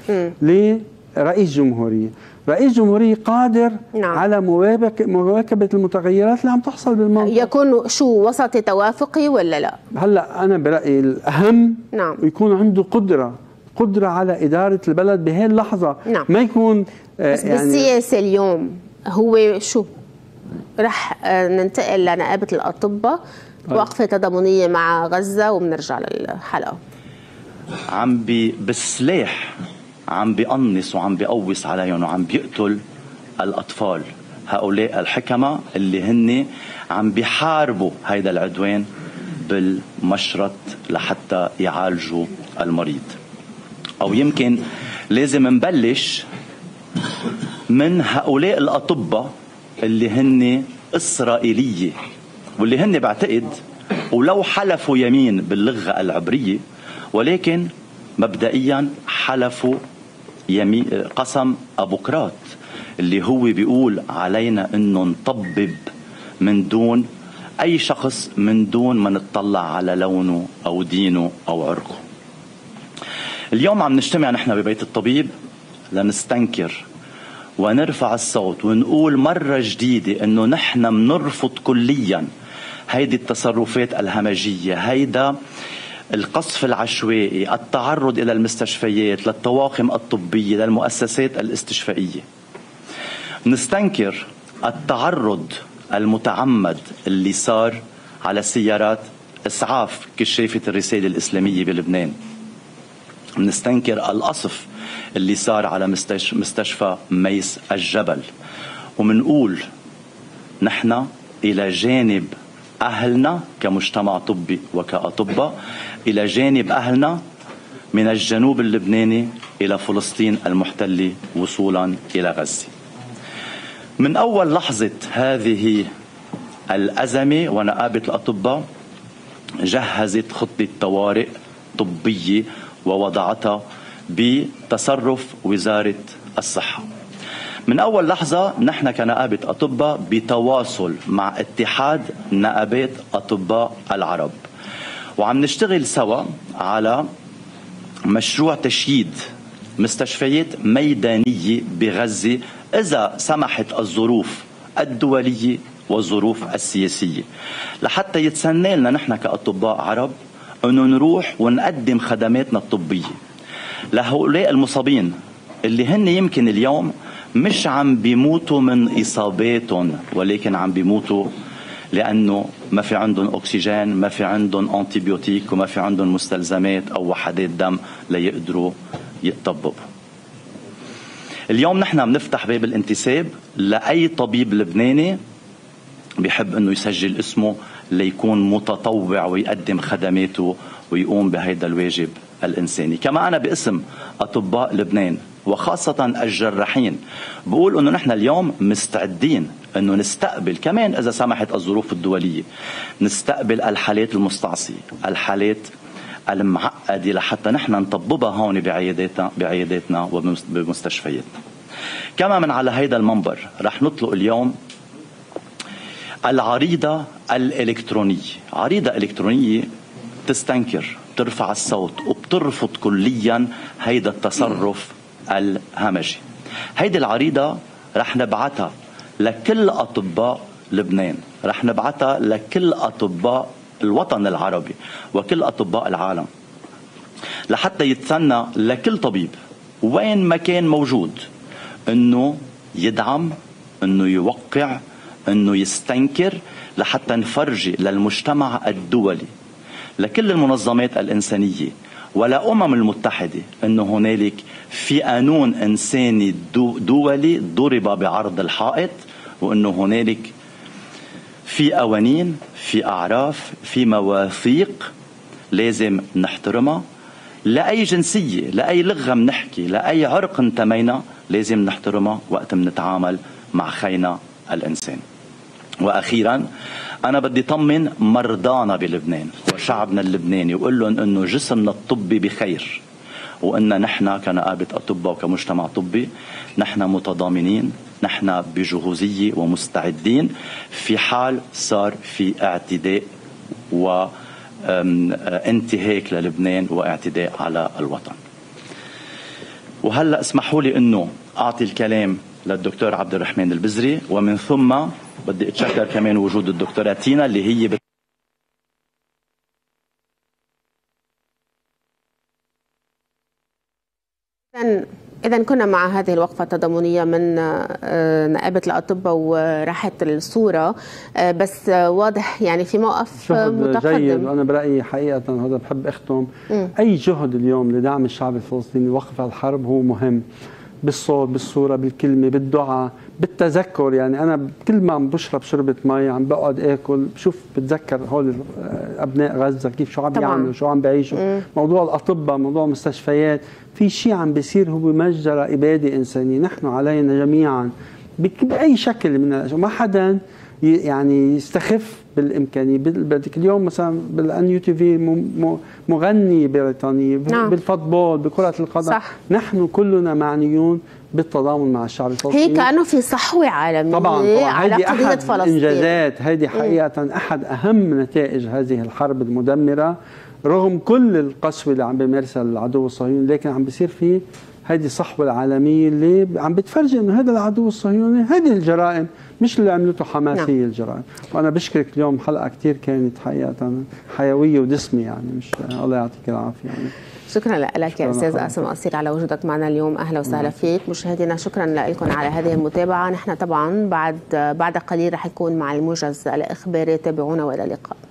لرئيس جمهورية، رئيس جمهورية قادر نعم. على مواكبة المتغيرات اللي عم تحصل بالمنطقة. يكون شو وسطي توافقي ولا لا؟ هلا أنا برأيي الأهم نعم. يكون عنده قدرة قدرة على إدارة البلد بهي اللحظة. نعم. ما يكون آه بس يعني بالسياسة اليوم هو شو؟ رح آه ننتقل لنقابة الأطباء، وقفة تضامنية مع غزة، وبنرجع للحلقة. عم بي بالسلاح عم بيقنص وعم بيقوص عليهم وعم بيقتل الأطفال، هؤلاء الحكمة اللي هن عم بيحاربوا هيدا العدوان بالمشرط لحتى يعالجوا المريض. أو يمكن لازم نبلش من هؤلاء الأطباء اللي هن إسرائيلية، واللي هن بعتقد ولو حلفوا يمين باللغة العبرية، ولكن مبدئيا حلفوا يمين قسم أبوقراط اللي هو بيقول علينا انه نطبب من دون اي شخص، من دون ما نطلع على لونه او دينه او عرقه. اليوم عم نجتمع نحن ببيت الطبيب لنستنكر ونرفع الصوت ونقول مرة جديدة انه نحن بنرفض كليا هيدي التصرفات الهمجية، هيدا القصف العشوائي، التعرض إلى المستشفيات، للطواقم الطبية، للمؤسسات الاستشفائية. نستنكر التعرض المتعمد اللي صار على سيارات إسعاف كشافة الرسالة الإسلامية بلبنان. نستنكر القصف اللي صار على مستشفى ميس الجبل، ومنقول نحن إلى جانب أهلنا كمجتمع طبي وكأطباء، إلى جانب أهلنا من الجنوب اللبناني إلى فلسطين المحتلة وصولا إلى غزة. من أول لحظة هذه الأزمة ونقابة الأطباء جهزت خطة طوارئ طبية ووضعتها بتصرف وزارة الصحة. من أول لحظة نحن كنقابة أطباء بتواصل مع اتحاد نقابات أطباء العرب، وعم نشتغل سوا على مشروع تشييد مستشفيات ميدانية بغزة إذا سمحت الظروف الدولية والظروف السياسية، لحتى يتسنى لنا نحن كأطباء عرب أنه نروح ونقدم خدماتنا الطبية لهؤلاء المصابين اللي هن يمكن اليوم مش عم بيموتوا من إصاباتهم، ولكن عم بيموتوا لأنه ما في عندهم أكسجين، ما في عندهم أنتيبيوتيك، وما في عندهم مستلزمات أو وحدات دم ليقدروا يتطببوا. اليوم نحن بنفتح باب الانتساب لأي طبيب لبناني بيحب أنه يسجل اسمه ليكون متطوع ويقدم خدماته ويقوم بهيدا الواجب الإنساني. كما أنا باسم أطباء لبنان وخاصة الجراحين بقول أنه نحن اليوم مستعدين أنه نستقبل كمان إذا سمحت الظروف الدولية، نستقبل الحالات المستعصية، الحالات المعقدة، لحتى نحن نطببها هون بعياداتنا بعياداتنا وبمستشفياتنا. كما من على هيدا المنبر رح نطلق اليوم العريضة الإلكترونية، عريضة إلكترونية تستنكر، ترفع الصوت وبترفض كليا هيدا التصرف الهمجي. هيدي العريضة رح نبعتها لكل أطباء لبنان، رح نبعتها لكل أطباء الوطن العربي وكل أطباء العالم، لحتى يتسنى لكل طبيب وين ما كان موجود أنه يدعم، أنه يوقع، أنه يستنكر، لحتى نفرجي للمجتمع الدولي، لكل المنظمات الإنسانية والأمم المتحدة أنه هنالك في قانون إنساني دولي ضرب بعرض الحائط، وأنه هنالك في قوانين، في أعراف، في مواثيق لازم نحترمها. لأي جنسية، لأي لغة منحكي، لأي عرق انتمينا لازم نحترمها وقت منتعامل مع خينا الإنسان. وأخيرا أنا بدي طمن مرضانا بلبنان وشعبنا اللبناني وقول لهم أنه جسمنا الطبي بخير، وأن نحن كنقابة أطباء وكمجتمع طبي نحن متضامنين، نحن بجهوزية ومستعدين في حال صار في اعتداء وانتهاك للبنان واعتداء على الوطن. وهلأ اسمحوا لي أنه أعطي الكلام للدكتور عبد الرحمن البزري، ومن ثم بدي أتشكر كمان وجود الدكتورة تينا اللي هي بت... إذا كنا مع هذه الوقفة التضامنية من نائبة الأطباء وراحت الصورة، بس واضح يعني في موقف متقدم جيد. وأنا برأيي حقيقة هذا بحب أختم م. أي جهد اليوم لدعم الشعب الفلسطيني وقف الحرب هو مهم، بالصوت، بالصورة، بالكلمة، بالدعاء، بالتذكر. يعني أنا كل ما بشرب شربة مي عم بقعد آكل بشوف بتذكر هول أبناء غزة كيف شو عم بيعملوا، شو عم بيعيشوا. موضوع الأطباء، موضوع المستشفيات، في شيء عم بيصير هو مجزرة إبادة إنسانية. نحن علينا جميعا بأي شكل من الأشياء، ما حدا يعني يستخف بالامكانيه. بدك اليوم مثلا بالان يو تي في مغني بريطاني، نعم. بالفوتبول، بكره القدم، صح. نحن كلنا معنيون بالتضامن مع الشعب الفلسطيني. هي كانه في صحوه عالميه طبعا طبعا على قضيه فلسطين. الانجازات هذه حقيقه احد اهم نتائج هذه الحرب المدمره، رغم كل القسوه اللي عم بيمارسها العدو الصهيوني، لكن عم بيصير في هذه الصحوه العالميه اللي عم بتفرجي انه هذا العدو الصهيوني هذه الجرائم مش اللي عملته حماس، نعم. هي الجرائم. وانا بشكرك اليوم، حلقه كثير كانت حقيقه حيويه ودسمه، يعني مش الله يعطيك العافيه. يعني شكرا لك يا استاذ قاسم قصير على وجودك معنا اليوم، اهلا وسهلا فيك. مشاهدينا شكرا لكم على هذه المتابعه. نحن طبعا بعد بعد قليل رح يكون مع الموجز الاخباري، تابعونا والى اللقاء.